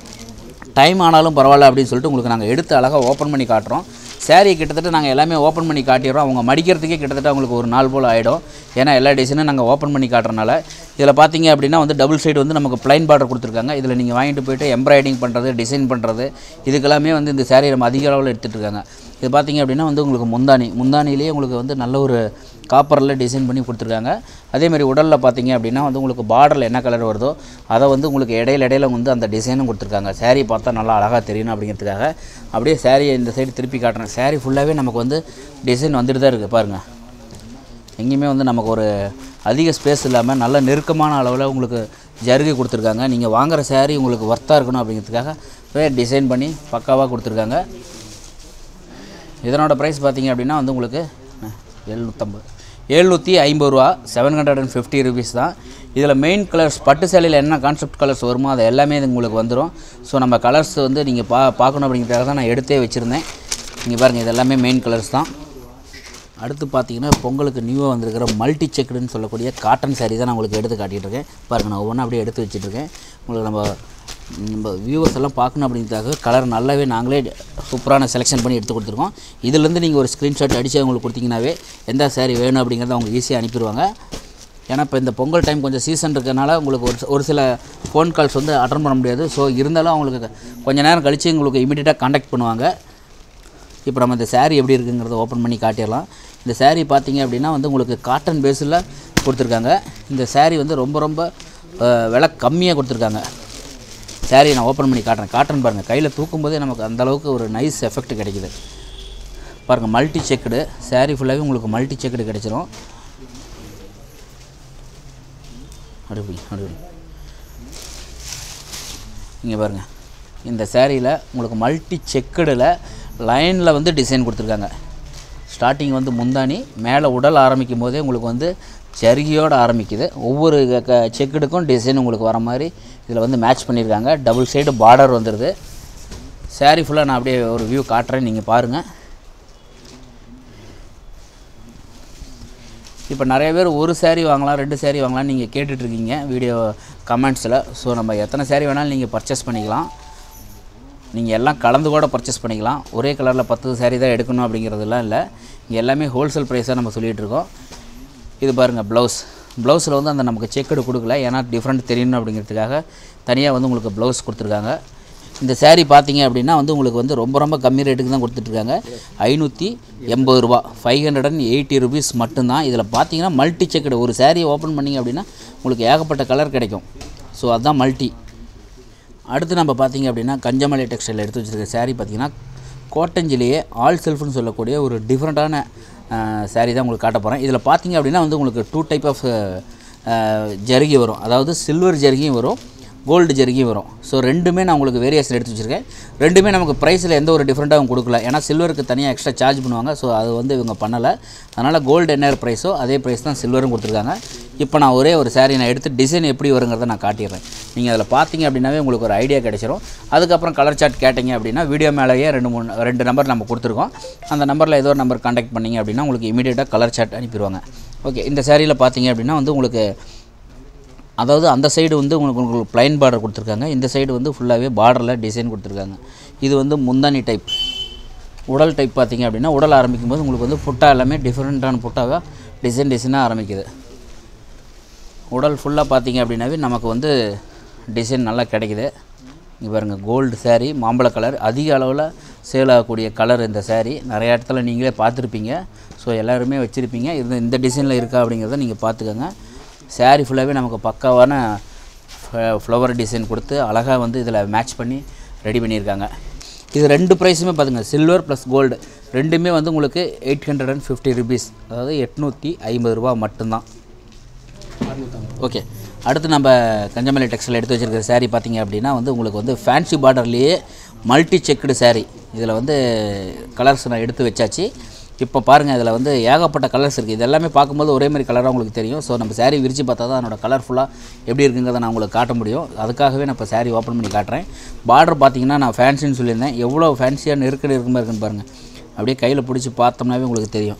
டைம் ஆனாலும் பரவாயில்ல அப்படின்னு சொல்லிட்டு உங்களுக்கு நாங்கள் எடுத்து அழகாக ஓப்பன் பண்ணி காட்டுறோம். சேரீ கிட்டத்தட்ட நாங்கள் எல்லாமே ஓப்பன் பண்ணி காட்டிடுறோம். அவங்க மடிக்கிறதுக்கே கிட்டத்தட்ட அவங்களுக்கு ஒரு நாள் போல் ஆகிடும். ஏன்னா எல்லா டிசைனும் நாங்கள் ஓப்பன் பண்ணி காட்டுறனால. இதில் பார்த்தீங்க அப்படின்னா வந்து டபுள் சைடு வந்து நமக்கு ப்ளைன் பார்டர் கொடுத்துருக்காங்க. இதில் நீங்கள் வாங்கிட்டு போய்ட்டு எம்ப்ராய்டிங் பண்ணுறது, டிசைன் பண்ணுறது, இதுக்கெல்லாமே வந்து இந்த சேரீ நம்ம அதிக அளவில் எடுத்துகிட்டு இருக்காங்க. இது பார்த்திங்க அப்படின்னா வந்து உங்களுக்கு முந்தானி முந்தானிலேயே உங்களுக்கு வந்து நல்ல ஒரு காப்பரில் டிசைன் பண்ணி கொடுத்துருக்காங்க. அதேமாதிரி உடலில் பார்த்தீங்க அப்படின்னா வந்து உங்களுக்கு பார்டரில் என்ன கலர் வருதோ அதை வந்து உங்களுக்கு இடையில இடையில வந்து அந்த டிசைனும் கொடுத்துருக்காங்க. சேரீ பார்த்தா நல்லா அழகாக தெரியணும் அப்படிங்கிறதுக்காக அப்படியே சேரீயை இந்த சைடு திருப்பி காட்டுறேன். சேரீ ஃபுல்லாகவே நமக்கு வந்து டிசைன் வந்துட்டு தான் இருக்குது. பாருங்கள், எங்கேயுமே வந்து நமக்கு ஒரு அதிக ஸ்பேஸ் இல்லாமல் நல்ல நெருக்கமான அளவில் உங்களுக்கு ஜருகை கொடுத்துருக்காங்க. நீங்கள் வாங்குகிற சேரீ உங்களுக்கு ஒர்த்தாக இருக்கணும் அப்படிங்கிறதுக்காக டிசைன் பண்ணி பக்காவாக கொடுத்துருக்காங்க. இதனோட ப்ரைஸ் பார்த்தீங்க அப்படின்னா வந்து உங்களுக்கு எழுநூற்றம்பது எழுநூற்றி ஐம்பது ரூபா, seven hundred and fifty rupees தான். இதில் மெயின் கலர்ஸ் பட்டு சேலையில் என்ன கான்செப்ட் கலர்ஸ் வருமோ அது எல்லாமே இது உங்களுக்கு வந்துடும். ஸோ நம்ம கலர்ஸ் வந்து நீங்கள் பா பார்க்கணும் அப்படிங்கிறதுக்காக தான் நான் எடுத்தே வச்சுருந்தேன். நீங்கள் பாருங்கள், இது எல்லாமே மெயின் கலர்ஸ் தான். அடுத்து பார்த்தீங்கன்னா பொங்கலுக்கு நியூவாக வந்திருக்கிற மல்டி செக்குடுன்னு சொல்லக்கூடிய காட்டன் சாரீ தான் நான் உங்களுக்கு எடுத்து காட்டிகிட்டு இருக்கேன். பாருங்கள், நான் ஒவ்வொன்றா அப்படியே எடுத்து வச்சுட்ருக்கேன். உங்களுக்கு நம்ம நம்ம வியூவர்ஸ் எல்லாம் பார்க்கணும் அப்படிங்கிறதுக்காக கலர் நல்லாவே நாங்களே சூப்பரான செலெக்ஷன் பண்ணி எடுத்து கொடுத்துருக்கோம். இதுலேருந்து நீங்கள் ஒரு ஸ்க்ரீன்ஷாட் அடித்து அவங்களுக்கு கொடுத்தீங்கன்னாவே எந்த சாரீ வேணும் அப்படிங்கிறத அவங்க ஈஸியாக அனுப்பிடுவாங்க. ஏன்னா இப்போ இந்த பொங்கல் டைம் கொஞ்சம் சீசன் இருக்கிறதுனால உங்களுக்கு ஒரு ஒரு சில ஃபோன் கால்ஸ் வந்து அட்டன் பண்ண முடியாது. ஸோ இருந்தாலும் அவங்களுக்கு கொஞ்சம் நேரம் கழித்து உங்களுக்கு இமீடியட்டாக காண்டாக்ட் பண்ணுவாங்க. இப்போ நம்ம இந்த சாரீ எப்படி இருக்குங்கிறத ஓப்பன் பண்ணி காட்டிடலாம். இந்த சாரீ பார்த்தீங்க அப்படின்னா வந்து உங்களுக்கு காட்டன் பேஸில் கொடுத்துருக்காங்க. இந்த சாரீ வந்து ரொம்ப ரொம்ப விலை கம்மியாக கொடுத்துருக்காங்க. சாரீ நான் ஓப்பன் பண்ணி காட்டுறேன். காட்டன் பாருங்கள், கையில் தூக்கும்போதே நமக்கு அந்தளவுக்கு ஒரு நைஸ் எஃபெக்ட் கிடைக்குது. பாருங்கள், மல்டி செக்குடு சாரீ ஃபுல்லாகவே உங்களுக்கு மல்டி செக்குடு கிடைச்சிரும். அடுப்பி அடுப்பி இங்கே பாருங்கள், இந்த சாரியில் உங்களுக்கு மல்டி செக்குடில் லைனில் வந்து டிசைன் கொடுத்துருக்காங்க. ஸ்டார்டிங் வந்து முந்தானி, மேலே உடல் ஆரம்பிக்கும் போதே உங்களுக்கு வந்து ஜருகியோடு ஆரம்பிக்குது. ஒவ்வொரு க செக்குடுக்கும் டிசைன் உங்களுக்கு வர மாதிரி இதில் வந்து மேட்ச் பண்ணியிருக்காங்க. டபுள் சைடு பார்டர் வந்துடுது. சாரீ ஃபுல்லாக நான் அப்படியே ஒரு வியூ காட்டுறேன், நீங்கள் பாருங்கள். இப்போ நிறைய பேர் ஒரு சாரீ வாங்கலாம், ரெண்டு சாரீ வாங்கலாம் நீங்கள் கேட்டுட்ருக்கீங்க வீடியோ கமெண்ட்ஸில். ஸோ நம்ம எத்தனை சாரீ வேணாலும் நீங்கள் பர்ச்சேஸ் பண்ணிக்கலாம். நீங்கள் எல்லாம் கலந்து கூட பர்ச்சேஸ் பண்ணிக்கலாம். ஒரே கலரில் பத்து சாரீ தான் எடுக்கணும் அப்படிங்கிறதுலாம் இல்லை. இங்கே எல்லாமே ஹோல்சேல் ப்ரைஸாக நம்ம சொல்லிகிட்டு இருக்கோம். இது பாருங்கள், ப்ளவுஸ் ப்ளவுஸில் வந்து அந்த நமக்கு செக்குடு கொடுக்கல, ஏன்னா டிஃப்ரெண்ட் தெரியணும் அப்படிங்கிறதுக்காக தனியாக வந்து உங்களுக்கு ப்ளவுஸ் கொடுத்துருக்காங்க. இந்த சாரீ பார்த்தீங்க அப்படின்னா வந்து உங்களுக்கு வந்து ரொம்ப ரொம்ப கம்மி ரேட்டுக்கு தான் கொடுத்துட்ருக்காங்க. ஐநூற்றி எண்பது ரூபா, five hundred and eighty rupees மட்டும்தான். இதில் பார்த்தீங்கன்னா மல்டி செக்குடு ஒரு சாரீ ஓப்பன் பண்ணிங்க அப்படின்னா உங்களுக்கு ஏகப்பட்ட கலர் கிடைக்கும். ஸோ அதுதான் மல்டி. அடுத்து நம்ம பார்த்திங்க அப்படின்னா கஞ்சமலை டெக்ஸ்டைல் எடுத்து வச்சுருக்க சாரீ பார்த்திங்கன்னா கோட்டஞ்சிலேயே ஆல் செல்ஃப்னு சொல்லக்கூடிய ஒரு டிஃப்ரெண்ட்டான சாரீ தான் உங்களுக்கு காட்ட போகிறேன். இதில் பார்த்திங்க அப்படின்னா வந்து உங்களுக்கு டூ டைப் ஆஃப் ஜருகி வரும். அதாவது சில்வர் ஜருகியும் வரும், கோல்டு ஜருகியும் வரும். ஸோ ரெண்டுமே நான் உங்களுக்கு வேரியேஷன் எடுத்து வச்சுருக்கேன். ரெண்டுமே நமக்கு ப்ரைஸில் எந்த ஒரு டிஃப்ரெண்ட்டாகவும் கொடுக்கல. ஏன்னா சில்வருக்கு தனியாக எக்ஸ்ட்ரா சார்ஜ் பண்ணுவாங்க. ஸோ அது வந்து இவங்க பண்ணலை. அதனால் கோல்டு என்ன ப்ரைஸோ அதே ப்ரைஸ் தான் சில்வரும் கொடுத்துருக்காங்க. இப்போ நான் ஒரே ஒரு சாரீ நான் எடுத்து டிசைன் எப்படி வருங்கிறத நான் காட்டிடுறேன். நீங்கள் அதில் பார்த்தீங்க அப்படின்னாவே உங்களுக்கு ஒரு ஐடியா கிடைச்சிரும். அதுக்கப்புறம் கலர் சார்ட் கேட்டிங்க அப்படின்னா வீடியோ மேலேயே ரெண்டு மூணு ரெண்டு நம்பர் நம்ம கொடுத்துருக்கோம். அந்த நம்பரில் ஏதோ ஒரு நம்பர் கான்டாக்ட் பண்ணிங்க அப்படின்னா உங்களுக்கு இமீடியட்டாக கலர் சார்ட் அனுப்பிடுவாங்க. ஓகே, இந்த சாரியில் பார்த்தீங்க அப்படின்னா வந்து உங்களுக்கு அதாவது அந்த சைடு வந்து உங்களுக்கு உங்களுக்கு ப்ளைன் பார்டர் கொடுத்துருக்காங்க, இந்த சைடு வந்து ஃபுல்லாகவே பார்டரில் டிசைன் கொடுத்துருக்காங்க. இது வந்து முந்தானி டைப். உடல் டைப் பார்த்திங்க அப்படின்னா உடல் ஆரம்பிக்கும் போது உங்களுக்கு வந்து புட்டா எல்லாமே டிஃப்ரெண்ட்டான புட்டாவாக டிசைன் டிசைனாக ஆரம்பிக்குது. உடல் ஃபுல்லாக பார்த்திங்க அப்படின்னாவே நமக்கு வந்து டிசைன் நல்லா கிடைக்குது. இங்கே பாருங்கள், கோல்டு சேரீ, மாம்பழ கலர், அதிக அளவில் சேல் ஆகக்கூடிய கலர் இந்த சேரீ. நிறைய இடத்துல நீங்களே பார்த்துருப்பீங்க. ஸோ எல்லாருமே வச்சுருப்பீங்க. இது இந்த டிசைனில் இருக்கா அப்படிங்கிறத நீங்கள் பார்த்துக்கோங்க. சேரீ ஃபுல்லாகவே நமக்கு பக்காவான ஃப்ளவர் டிசைன் கொடுத்து அழகாக வந்து இதில் மேட்ச் பண்ணி ரெடி பண்ணியிருக்காங்க. இது ரெண்டு ப்ரைஸுமே பார்த்துங்க, சில்வர் ப்ளஸ் கோல்டு ரெண்டுமே வந்து உங்களுக்கு eight hundred and fifty rupees, அதாவது எட்நூற்றி ஐம்பது ரூபா மட்டும்தான். ஓகே, அடுத்து நம்ம கஞ்சமலை டெக்ஸ்டைல் எடுத்து வச்சுருக்கிற சேரீ பார்த்திங்க அப்படின்னா வந்து உங்களுக்கு வந்து ஃபேன்சி பார்டர்லேயே மல்டி செக்குடு சேரீ. இதில் வந்து கலர்ஸ் நான் எடுத்து வச்சாச்சு. இப்போ பாருங்கள், இதில் வந்து ஏகப்பட்ட கலர்ஸ் இருக்குது. இது எல்லாமே பார்க்கும்போது ஒரே மாதிரி கலராக உங்களுக்கு தெரியும். ஸோ நம்ம சேரீ விரித்து பார்த்தா தான் அதனோட கலர்ஃபுல்லாக எப்படி இருக்குங்கிறத நான் உங்களுக்கு காட்ட முடியும். அதுக்காகவே நான் இப்போ சேரீ ஓப்பன் பண்ணி காட்டுறேன். பார்டர் பார்த்திங்கன்னா நான் ஃபேன்சின்னு சொல்லியிருந்தேன். எவ்வளோ ஃபேன்சியாக நெருக்கடி இருக்குமா இருக்குன்னு பாருங்கள். அப்படியே கையில் பிடிச்சி பார்த்தோம்னாவே உங்களுக்கு தெரியும்.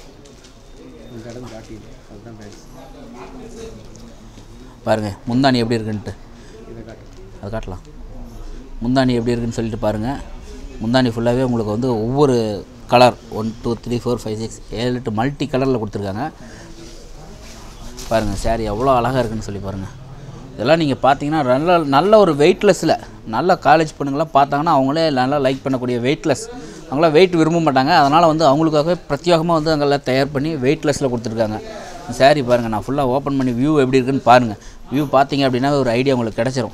பாருங்கள் முந்தானி எப்படி இருக்குன்ட்டு, அது காட்டலாம். முந்தானி எப்படி இருக்குன்னு சொல்லிட்டு பாருங்கள். முந்தானி ஃபுல்லாகவே உங்களுக்கு வந்து ஒவ்வொரு colour one two three four five six ஏழு எட்டு மல்டி கலரில் கொடுத்துருக்காங்க. பாருங்கள் சேரீ எவ்வளோ அழகாக இருக்குன்னு சொல்லி பாருங்கள். இதெல்லாம் நீங்கள் பார்த்தீங்கன்னா நல்ல நல்ல ஒரு வெயிட்லெஸ்ஸில் நல்ல காலேஜ் பொண்ணுங்களாம் பார்த்தாங்கன்னா அவங்களே நல்லா லைக் பண்ணக்கூடிய வெயிட்லெஸ். அவங்களாம் வெயிட் விரும்ப மாட்டாங்க. அதனால் வந்து அவங்களுக்காகவே பிரத்யேகமாக வந்து அங்கெல்லாம் தயார் பண்ணி வெயிட்லெஸ்ஸில் கொடுத்துருக்காங்க. சேரீ பாருங்கள், நான் ஃபுல்லாக ஓப்பன் பண்ணி வியூ எப்படி இருக்குன்னு பாருங்கள். வியூ பார்த்தீங்க அப்படின்னா ஒரு ஐடியா உங்களுக்கு கிடச்சிரும்.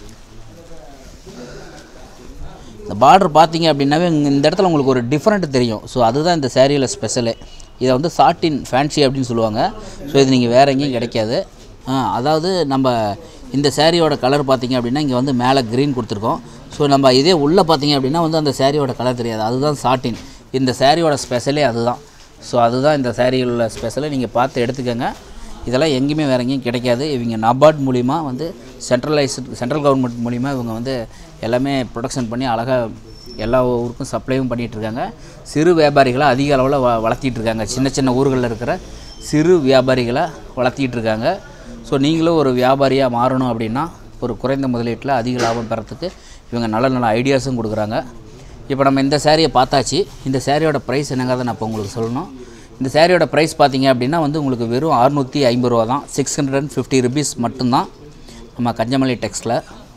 இந்த பார்டர் பார்த்தீங்க அப்படின்னாவே இந்த இடத்துல உங்களுக்கு ஒரு டிஃப்ரெண்ட் தெரியும். ஸோ அதுதான் இந்த சேரீயில் ஸ்பெஷலே. இதை வந்து சாட்டின் ஃபேன்சி அப்படின்னு சொல்லுவாங்க. ஸோ இது நீங்கள் வேறு எங்கேயும் கிடைக்காது. அதாவது நம்ம இந்த சேரீயோட கலர் பார்த்திங்க அப்படின்னா இங்கே வந்து மேலே க்ரீன் கொடுத்துருக்கோம். ஸோ நம்ம இதே உள்ளே பார்த்திங்க அப்படின்னா வந்து அந்த சேரீயோட கலர் தெரியாது. அதுதான் சாட்டின். இந்த சேரீயோட ஸ்பெஷலே அதுதான். ஸோ அதுதான் இந்த சேரீயில் உள்ள ஸ்பெஷலை நீங்கள் பார்த்து எடுத்துக்கோங்க. இதெல்லாம் எங்கேயுமே வேறு எங்கேயும் கிடைக்காது. இவங்க நபார்ட் மூலிமா வந்து சென்ட்ரலைஸ்டு சென்ட்ரல் கவர்மெண்ட் மூலிமா இவங்க வந்து எல்லாமே ப்ரொடக்ஷன் பண்ணி அழகாக எல்லா ஊருக்கும் சப்ளையும் பண்ணிகிட்ருக்காங்க. சிறு வியாபாரிகளை அதிக அளவில் வ வளர்த்திட்ருக்காங்க. சின்ன சின்ன ஊர்களில் இருக்கிற சிறு வியாபாரிகளை வளர்த்திட்ருக்காங்க. ஸோ நீங்களும் ஒரு வியாபாரியாக மாறணும் அப்படின்னா ஒரு குறைந்த முதலீட்டில் அதிக லாபம் பெறத்துக்கு இவங்க நல்ல நல்ல ஐடியாஸும் கொடுக்குறாங்க. இப்போ நம்ம இந்த சேரீயை பார்த்தாச்சு. இந்த சேரீயோட ப்ரைஸ் என்னங்கிறத நான் இப்போ உங்களுக்கு சொல்லணும். இந்த சேரீயோட ப்ரைஸ் பார்த்திங்க அப்படின்னா வந்து உங்களுக்கு வெறும் அறுநூற்றி ஐம்பது ரூபா தான். Six hundred and fifty rupees மட்டும்தான் நம்ம கஞ்சமலை டெக்ஸ்டில்.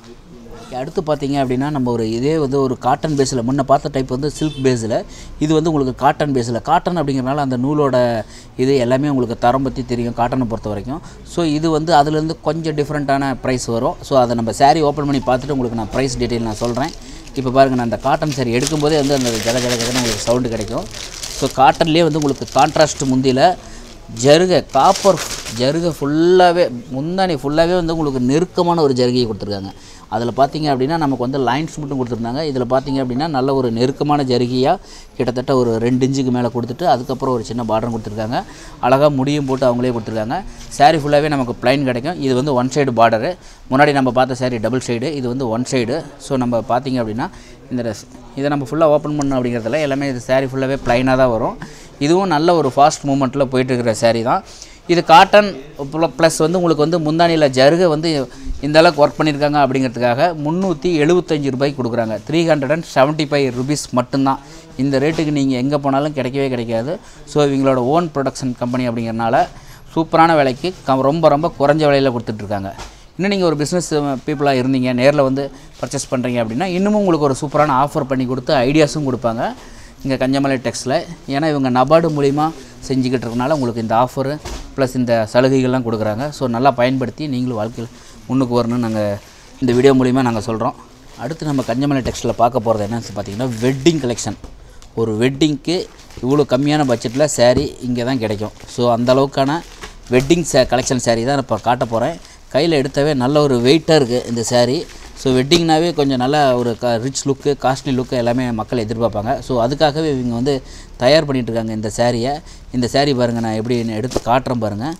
அடுத்து பார்த்திங்க அப்படின்னா நம்ம ஒரு இதே வந்து ஒரு காட்டன் பேஸில் முன்ன பார்த்த டைப் வந்து சில்க் பேஸில், இது வந்து உங்களுக்கு காட்டன் பேஸில். காட்டன் அப்படிங்கிறனால அந்த நூலோட இது எல்லாமே உங்களுக்கு தரம் பற்றி தெரியும் காட்டனை பொறுத்த வரைக்கும். ஸோ இது வந்து அதுலேருந்து கொஞ்சம் டிஃப்ரெண்ட்டான ப்ரைஸ் வரும். ஸோ அதை நம்ம சேரீ ஓப்பன் பண்ணி பார்த்துட்டு உங்களுக்கு நான் ப்ரைஸ் டீட்டெயில் நான் சொல்கிறேன். இப்போ பாருங்கள், நான் அந்த காட்டன் சேரீ எடுக்கும்போதே வந்து அந்த ஜட ஜட ஜடன்னு உங்களுக்கு சவுண்டு கிடைக்கும். ஸோ காட்டன்லேயே வந்து உங்களுக்கு கான்ட்ராஸ்ட் முந்தியில் ஜருகை காப்பர் ஜருகை ஃபுல்லாகவே முந்தானி ஃபுல்லாகவே வந்து உங்களுக்கு நெருக்கமான ஒரு ஜருகையை கொடுத்துருக்காங்க. அதில் பார்த்திங்க அப்படின்னா நமக்கு வந்து லைன்ஸ் மட்டும் கொடுத்துருந்தாங்க. இதில் பார்த்திங்க அப்படின்னா நல்ல ஒரு நெருக்கமான ஜருகையாக கிட்டத்தட்ட ஒரு ரெண்டு இன்ச்சுக்கு மேலே கொடுத்துட்டு அதுக்கப்புறம் ஒரு சின்ன பார்டர் கொடுத்துருக்காங்க. அழகாக முடியும் போட்டு அவங்களே கொடுத்துருக்காங்க. சேரீ ஃபுல்லாகவே நமக்கு ப்ளைன் கிடைக்கும். இது வந்து ஒன் சைடு பார்டரு. முன்னாடி நம்ம பார்த்த சேரீ டபுள் சைடு, இது வந்து ஒன் சைடு. ஸோ நம்ம பார்த்திங்க அப்படின்னா இந்த ட்ரெஸ் இதை நம்ம ஃபுல்லாக ஓப்பன் பண்ணணும் அப்படிங்கிறதுல எல்லாமே இது சேரீ ஃபுல்லாகவே ப்ளைனாக தான் வரும். இதுவும் நல்ல ஒரு ஃபாஸ்ட் மூமெண்ட்டில் போயிட்டுருக்கிற சேரீ தான். இது காட்டன் ப்ளஸ் வந்து உங்களுக்கு வந்து முந்தானியில் ஜருகை வந்து இந்த அளவுக்கு ஒர்க் பண்ணியிருக்காங்க அப்படிங்கிறதுக்காக முந்நூற்றி எழுபத்தஞ்சி ரூபாய்க்கு கொடுக்குறாங்க. Three hundred and seventy five rupees மட்டும்தான். இந்த ரேட்டுக்கு நீங்கள் எங்கே போனாலும் கிடைக்கவே கிடைக்காது. ஸோ இவங்களோட ஓன் ப்ரொடக்ஷன் கம்பெனி அப்படிங்கிறனால சூப்பரான விலைக்கு கம் ரொம்ப ரொம்ப குறைஞ்ச விலையில் கொடுத்துட்ருக்காங்க. இன்னும் நீங்கள் ஒரு பிஸ்னஸ் பீப்புளாக இருந்தீங்க, நேரில் வந்து பர்ச்சேஸ் பண்ணுறீங்க அப்படின்னா இன்னமும் உங்களுக்கு ஒரு சூப்பரான ஆஃபர் பண்ணி கொடுத்து ஐடியாஸும் கொடுப்பாங்க இங்கே கஞ்சமலை டெக்ஸ்டில். ஏன்னா இவங்க நபார்டு மூலிமா செஞ்சுக்கிட்டு இருக்கனால உங்களுக்கு இந்த ஆஃபரு ப்ளஸ் இந்த சலுகைகள்லாம் கொடுக்குறாங்க. ஸோ நல்லா பயன்படுத்தி நீங்களும் வாழ்க்கையில் முன்னுக்கு வரணும்னு நாங்கள் இந்த வீடியோ மூலிமா நாங்கள் சொல்கிறோம். அடுத்து நம்ம கஞ்சமலை டெக்ஸ்டில் பார்க்க போகிறது என்னன்னு பார்த்திங்கன்னா வெட்டிங் கலெக்ஷன். ஒரு வெட்டிங்க்கு இவ்வளோ கம்மியான பட்ஜெட்டில் சேரீ இங்கே தான் கிடைக்கும். ஸோ அந்தளவுக்கான வெட்டிங் சே கலெக்ஷன் சேரீ தான் இப்போ காட்ட போகிறேன். கையில் எடுத்தவே நல்ல ஒரு வெயிட்டாக இருக்குது இந்த சேரீ. ஸோ வெட்டிங்னாவே கொஞ்சம் நல்ல ஒரு க ரிச் லுக்கு காஸ்ட்லி லுக்கு எல்லாமே மக்கள் எதிர்பார்ப்பாங்க. ஸோ அதுக்காகவே இவங்க வந்து தயார் பண்ணிகிட்ருக்காங்க இந்த சேரீயை. இந்த சேரீ பாருங்கள், நான் எப்படி எடுத்து காட்டுறேன் பாருங்கள்.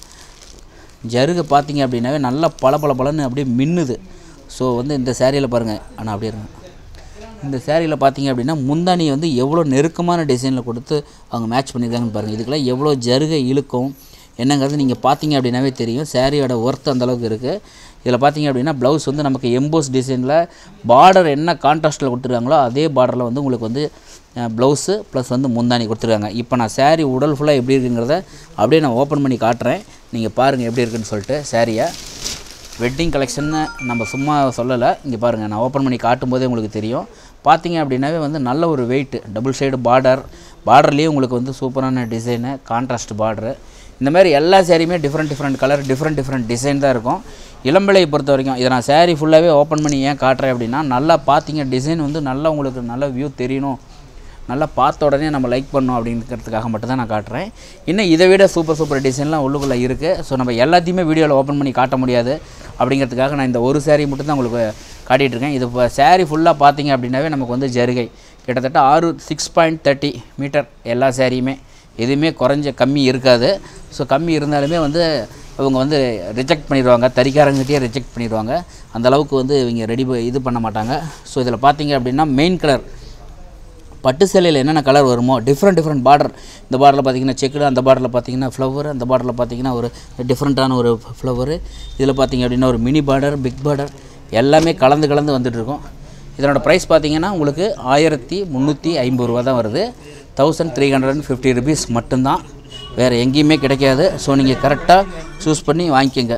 ஜருகை பார்த்திங்க அப்படின்னாவே நல்லா பல பல பலன்னு அப்படியே மின்னுது. ஸோ வந்து இந்த சேரீயில் பாருங்கள், ஆனால் அப்படியே இருங்க. இந்த சேரீயில் பார்த்திங்க அப்படின்னா முந்தானி வந்து எவ்வளோ நெருக்கமான டிசைனில் கொடுத்து அவங்க மேட்ச் பண்ணியிருக்காங்கன்னு பாருங்கள். இதுக்கெல்லாம் எவ்வளோ ஜருகை இழுக்கும், என்னங்கிறது நீங்கள் பார்த்தீங்க அப்படின்னாவே தெரியும். சாரியோட ஒர்த் அந்தளவுக்கு இருக்குது. இதில் பார்த்தீங்க அப்படின்னா ப்ளவுஸ் வந்து நமக்கு எம்போஸ் டிசைனில் பார்டர் என்ன கான்ட்ராஸ்ட்டில் கொடுத்துருக்காங்களோ அதே பார்டரில் வந்து உங்களுக்கு வந்து ப்ளவுஸு ப்ளஸ் வந்து முந்தானி கொடுத்துருக்காங்க. இப்போ நான் சாரீ உடல் ஃபுல்லாக எப்படி இருக்குங்கிறத அப்படியே நான் ஓப்பன் பண்ணி காட்டுறேன். நீங்கள் பாருங்கள் எப்படி இருக்குன்னு சொல்லிட்டு. சாரியை வெட்டிங் கலெக்ஷன்னு நம்ம சும்மா சொல்லலை. இங்கே பாருங்கள், நான் ஓப்பன் பண்ணி காட்டும்போதே உங்களுக்கு தெரியும். பார்த்தீங்க அப்படின்னாவே வந்து நல்ல ஒரு வெயிட், டபுள் சைடு பார்டர், பார்டர்லேயே உங்களுக்கு வந்து சூப்பரான டிசைனு, கான்ட்ராஸ்ட் பார்டரு. இந்த மாதிரி எல்லா சாரியுமே different different colour, different different design தான் இருக்கும். இளம்பிள்ளை பொறுத்த வரைக்கும் இதை நான் சாரீ ஃபுல்லாகவே ஓப்பன் பண்ணி ஏன் காட்டுறேன் அப்படின்னா, நல்லா பார்த்தீங்க டிசைன் வந்து நல்லா உங்களுக்கு நல்ல வியூ தெரியணும், நல்லா பார்த்த உடனே நம்ம லைக் பண்ணணும் அப்படிங்கிறதுக்காக மட்டும் தான் நான் காட்டுறேன். இன்னும் இதை விட சூப்பர் சூப்பர் டிசைன்லாம் உள்ளுக்குள்ளே இருக்குது. ஸோ நம்ம எல்லாத்தையுமே வீடியோவில் ஓப்பன் பண்ணி காட்ட முடியாது அப்படிங்கிறதுக்காக நான் இந்த ஒரு சாரீ மட்டும் தான் உங்களுக்கு காட்டிகிட்ருக்கேன். இது இப்போ சாரீ ஃபுல்லாக பார்த்தீங்க அப்படின்னாவே நமக்கு வந்து ஜருகை கிட்டத்தட்ட ஆறு சிக்ஸ் பாயிண்ட் தேர்ட்டி மீட்டர் எல்லா சாரியுமே, எதுவுமே குறைஞ்ச கம்மி இருக்காது. ஸோ கம்மி இருந்தாலுமே வந்து இவங்க வந்து ரிஜெக்ட் பண்ணிடுவாங்க, தறிக்காரங்கிட்டே ரிஜெக்ட் பண்ணிடுவாங்க. அந்தளவுக்கு வந்து இவங்க ரெடி இது பண்ண மாட்டாங்க. ஸோ இதில் பார்த்தீங்க அப்படின்னா மெயின் கலர் பட்டு சேலையில் என்னென்ன கலர் வருமோ டிஃப்ரெண்ட் டிஃப்ரெண்ட் பார்டர். இந்த பார்டரில் பார்த்தீங்கன்னா செக்குடு, அந்த பார்டரில் பார்த்தீங்கன்னா ஃப்ளவர், அந்த பார்டரில் பார்த்தீங்கன்னா ஒரு டிஃப்ரெண்ட்டான ஒரு ஃப்ளவரு, இதில் பார்த்தீங்க அப்படின்னா ஒரு மினி பார்டர், பிக் பார்டர் எல்லாமே கலந்து கலந்து வந்துட்டுருக்கும். இதனோட ப்ரைஸ் பார்த்தீங்கன்னா உங்களுக்கு ஆயிரத்தி முந்நூற்றி ஐம்பது ரூபா தான் வருது. Thousand three hundred and fifty rupees மட்டும்தான், வேறு எங்கேயுமே கிடைக்காது. ஸோ நீங்கள் கரெக்டாக சூஸ் பண்ணி வாங்கிக்கோங்க.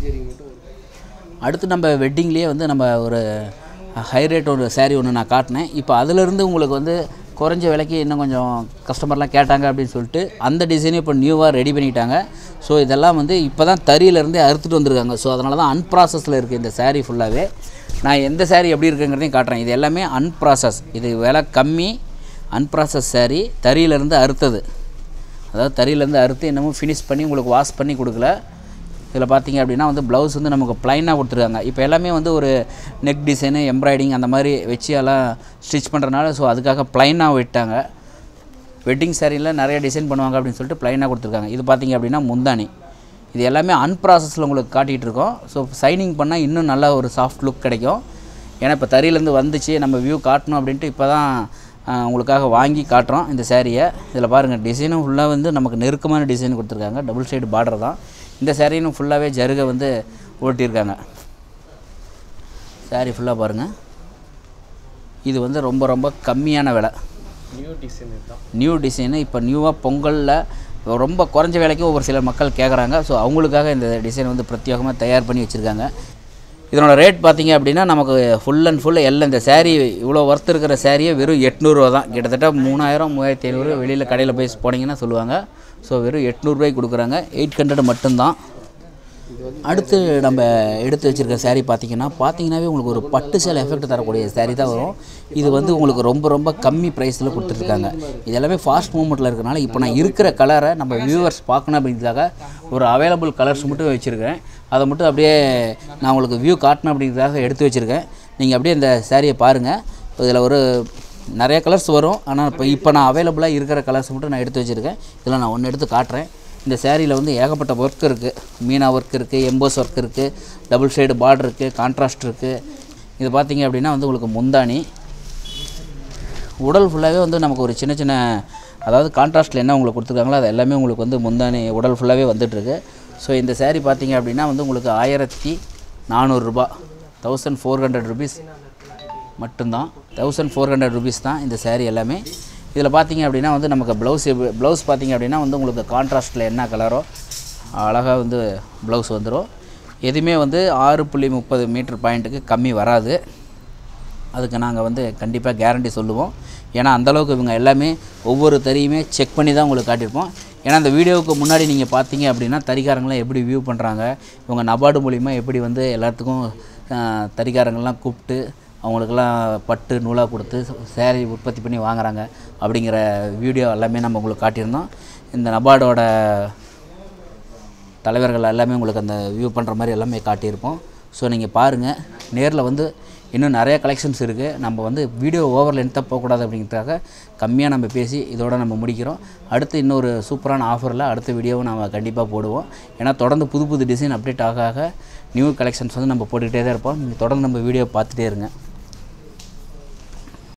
அடுத்து நம்ம வெட்டிங்லேயே வந்து நம்ம ஒரு ஹை ரேட் ஒரு சாரீ ஒன்று நான் காட்டினேன். இப்போ அதிலிருந்து உங்களுக்கு வந்து குறைஞ்ச விலைக்கு இன்னும் கொஞ்சம் கஸ்டமர்லாம் கேட்டாங்க அப்படின்னு சொல்லிட்டு அந்த டிசைனையும் இப்போ நியூவாக ரெடி பண்ணிட்டாங்க. ஸோ இதெல்லாம் வந்து இப்போ தான் தறியிலேருந்தே அறுத்துட்டு வந்திருக்காங்க. ஸோ அதனால தான் அன்ப்ராசஸில் இருக்குது இந்த சாரீ ஃபுல்லாகவே. நான் எந்த சாரீ எப்படி இருக்குங்கிறதையும் காட்டுறேன். இது எல்லாமே அன்ப்ராசஸ், இது விலை கம்மி, அன்ப்ராசஸ் சாரீ, தறியிலேருந்து அறுத்தது. அதாவது தறியிலேருந்து அறுத்து இன்னமும் ஃபினிஷ் பண்ணி உங்களுக்கு வாஷ் பண்ணி கொடுக்கல. இதில் பார்த்தீங்க அப்படின்னா வந்து ப்ளவுஸ் வந்து நமக்கு ப்ளைனாக கொடுத்துருக்காங்க. இப்போ எல்லாமே வந்து ஒரு நெக் டிசைனு, எம்ப்ராய்டிங் அந்த மாதிரி வச்சு எல்லாம் ஸ்டிச் பண்ணுறதுனால ஸோ அதுக்காக ப்ளைனாக விட்டாங்க. வெட்டிங் சாரியில் நிறைய டிசைன் பண்ணுவாங்க அப்படின்னு சொல்லிட்டு ப்ளைனாக கொடுத்துருக்காங்க. இது பார்த்தீங்க அப்படின்னா முந்தானி. இது எல்லாமே அன்ப்ராசஸில் உங்களுக்கு காட்டிகிட்டு இருக்கோம். ஸோ சைனிங் பண்ணால் இன்னும் நல்ல ஒரு சாஃப்ட் லுக் கிடைக்கும். ஏன்னா இப்போ தறியிலேருந்து வந்துச்சு, நம்ம வியூ காட்டணும் அப்படின்ட்டு இப்போ தான் உங்களுக்காக வாங்கி காட்டுறோம் இந்த சாரியை. இதில் பாருங்கள் டிசைனும் ஃபுல்லாக வந்து நமக்கு நெருக்கமான டிசைன் கொடுத்துருக்காங்க. டபுள் சைடு பார்டர் தான். இந்த சாரியும் ஃபுல்லாகவே ஜருகை வந்து ஓட்டியிருக்காங்க. சாரீ ஃபுல்லாக பாருங்கள். இது வந்து ரொம்ப ரொம்ப கம்மியான விலை, நியூ டிசைனு தான். நியூ டிசைனு இப்போ நியூவாக பொங்கலில் ரொம்ப குறைஞ்ச விலைக்கு ஒவ்வொரு சில மக்கள் கேட்குறாங்க. ஸோ அவங்களுக்காக இந்த டிசைன் வந்து பிரத்யேகமாக தயார் பண்ணி வச்சுருக்காங்க. இதனோட ரேட் பார்த்தீங்க அப்படின்னா நமக்கு ஃபுல் அண்ட் ஃபுல் எல்லாம் இந்த சாரீ இவ்வளோ ஒர்த் இருக்கிற சாரியை வெறும் எட்நூறுவா தான். கிட்டத்தட்ட மூணாயிரம் மூவாயிரத்தி ஐநூறு வெளியில் கடையில் போய் போனீங்கன்னா சொல்லுவாங்க. ஸோ வெறும் எட்நூறுரூவாய்க்கு கொடுக்குறாங்க. எயிட் ஹண்ட்ரட் மட்டும்தான். அடுத்து நம்ம எடுத்து வச்சுருக்க சாரீ பார்த்திங்கன்னா பார்த்தீங்கன்னாவே உங்களுக்கு ஒரு பட்டு சேலை எஃபெக்ட் தரக்கூடிய சாரீ தான் வரும். இது வந்து உங்களுக்கு ரொம்ப ரொம்ப கம்மி ப்ரைஸில் கொடுத்துட்ருக்காங்க. இது எல்லாமே ஃபாஸ்ட் மூவ்மெண்ட்டில் இருக்கிறனால இப்போ நான் இருக்கிற கலரை நம்ம வியூவர்ஸ் பார்க்கணும் அப்படிங்கிறதுக்காக ஒரு அவைலபிள் கலர்ஸ் மட்டும் வச்சுருக்கேன். அதை மட்டும் அப்படியே நான் உங்களுக்கு வியூ காட்டணும் அப்படிங்கிறதுக்காக எடுத்து வச்சுருக்கேன். நீங்கள் அப்படியே இந்த சாரியை பாருங்கள். இதில் ஒரு நிறைய கலர்ஸ் வரும். ஆனால் இப்போ இப்போ நான் அவைலபிளாக இருக்கிற கலர்ஸ் மட்டும் நான் எடுத்து வச்சுருக்கேன். இதில் நான் ஒன்று எடுத்து காட்டுறேன். இந்த சேரீயில் வந்து ஏகப்பட்ட ஒர்க் இருக்குது. மீனா ஒர்க் இருக்குது, எம்போஸ் ஒர்க் இருக்குது, டபுள் சைடு பார்டர் இருக்குது, கான்ட்ராஸ்ட் இருக்குது. இது பார்த்திங்க அப்படின்னா வந்து உங்களுக்கு முந்தானி. உடல் ஃபுல்லாகவே வந்து நமக்கு ஒரு சின்ன சின்ன அதாவது கான்ட்ராஸ்ட்டில் என்ன உங்களுக்கு கொடுத்துருக்காங்களோ அது எல்லாமே உங்களுக்கு வந்து முந்தானி உடல் ஃபுல்லாகவே வந்துட்டுருக்கு. ஸோ இந்த சேரீ பார்த்திங்க அப்படின்னா வந்து உங்களுக்கு ஆயிரத்தி நானூறுரூபா, தௌசண்ட் ஃபோர் ஹண்ட்ரட் ருபீஸ் மட்டும்தான். தௌசண்ட் ஃபோர் ஹண்ட்ரட் ருபீஸ் தான் இந்த சேரீ எல்லாமே. இதில் பார்த்திங்க அப்படின்னா வந்து நமக்கு ப்ளவுஸ் ப்ளவுஸ் பார்த்திங்க அப்படின்னா வந்து உங்களுக்கு கான்ட்ராஸ்ட்டில் என்ன கலரோ அழகாக வந்து ப்ளவுஸ் வந்துடும். எதுவுமே வந்து ஆறு புள்ளி முப்பது மீட்டர் பாயிண்ட்டுக்கு கம்மி வராது. அதுக்கு நாங்கள் வந்து கண்டிப்பாக கேரண்டி சொல்லுவோம். ஏன்னா அந்தளவுக்கு இவங்க எல்லாமே ஒவ்வொரு தறியுமே செக் பண்ணி தான் உங்களுக்கு காட்டியிருப்போம். ஏன்னா அந்த வீடியோவுக்கு முன்னாடி நீங்கள் பார்த்தீங்க அப்படின்னா தறிக்காரங்களாம் எப்படி வியூ பண்ணுறாங்க, இவங்க நபார்டு மூலிமா எப்படி வந்து எல்லாத்துக்கும் தறிக்காரங்கள்லாம் கூப்பிட்டு அவங்களுக்கெல்லாம் பட்டு நூலாக கொடுத்து சேரீ உற்பத்தி பண்ணி வாங்குறாங்க அப்படிங்கிற வீடியோ எல்லாமே நம்ம உங்களுக்கு காட்டியிருந்தோம். இந்த நபார்டோட தலைவர்கள் எல்லாமே உங்களுக்கு அந்த வியூ பண்ணுற மாதிரி எல்லாமே காட்டியிருப்போம். ஸோ நீங்கள் பாருங்கள், நேரில் வந்து இன்னும் நிறைய கலெக்ஷன்ஸ் இருக்குது. நம்ம வந்து வீடியோ ஓவர் லென்த்தாக போகக்கூடாது அப்படிங்கிறதுக்காக கம்மியாக நம்ம பேசி இதோட நம்ம முடிக்கிறோம். அடுத்து இன்னொரு சூப்பரான ஆஃபரில் அடுத்த வீடியோவை நம்ம கண்டிப்பாக போடுவோம். ஏன்னா தொடர்ந்து புது புது டிசைன் அப்டேட் ஆக ஆக நியூ கலெக்ஷன்ஸ் வந்து நம்ம போட்டுக்கிட்டே தான் இருப்போம். நீங்கள் தொடர்ந்து நம்ம வீடியோ பார்த்துட்டே இருங்க.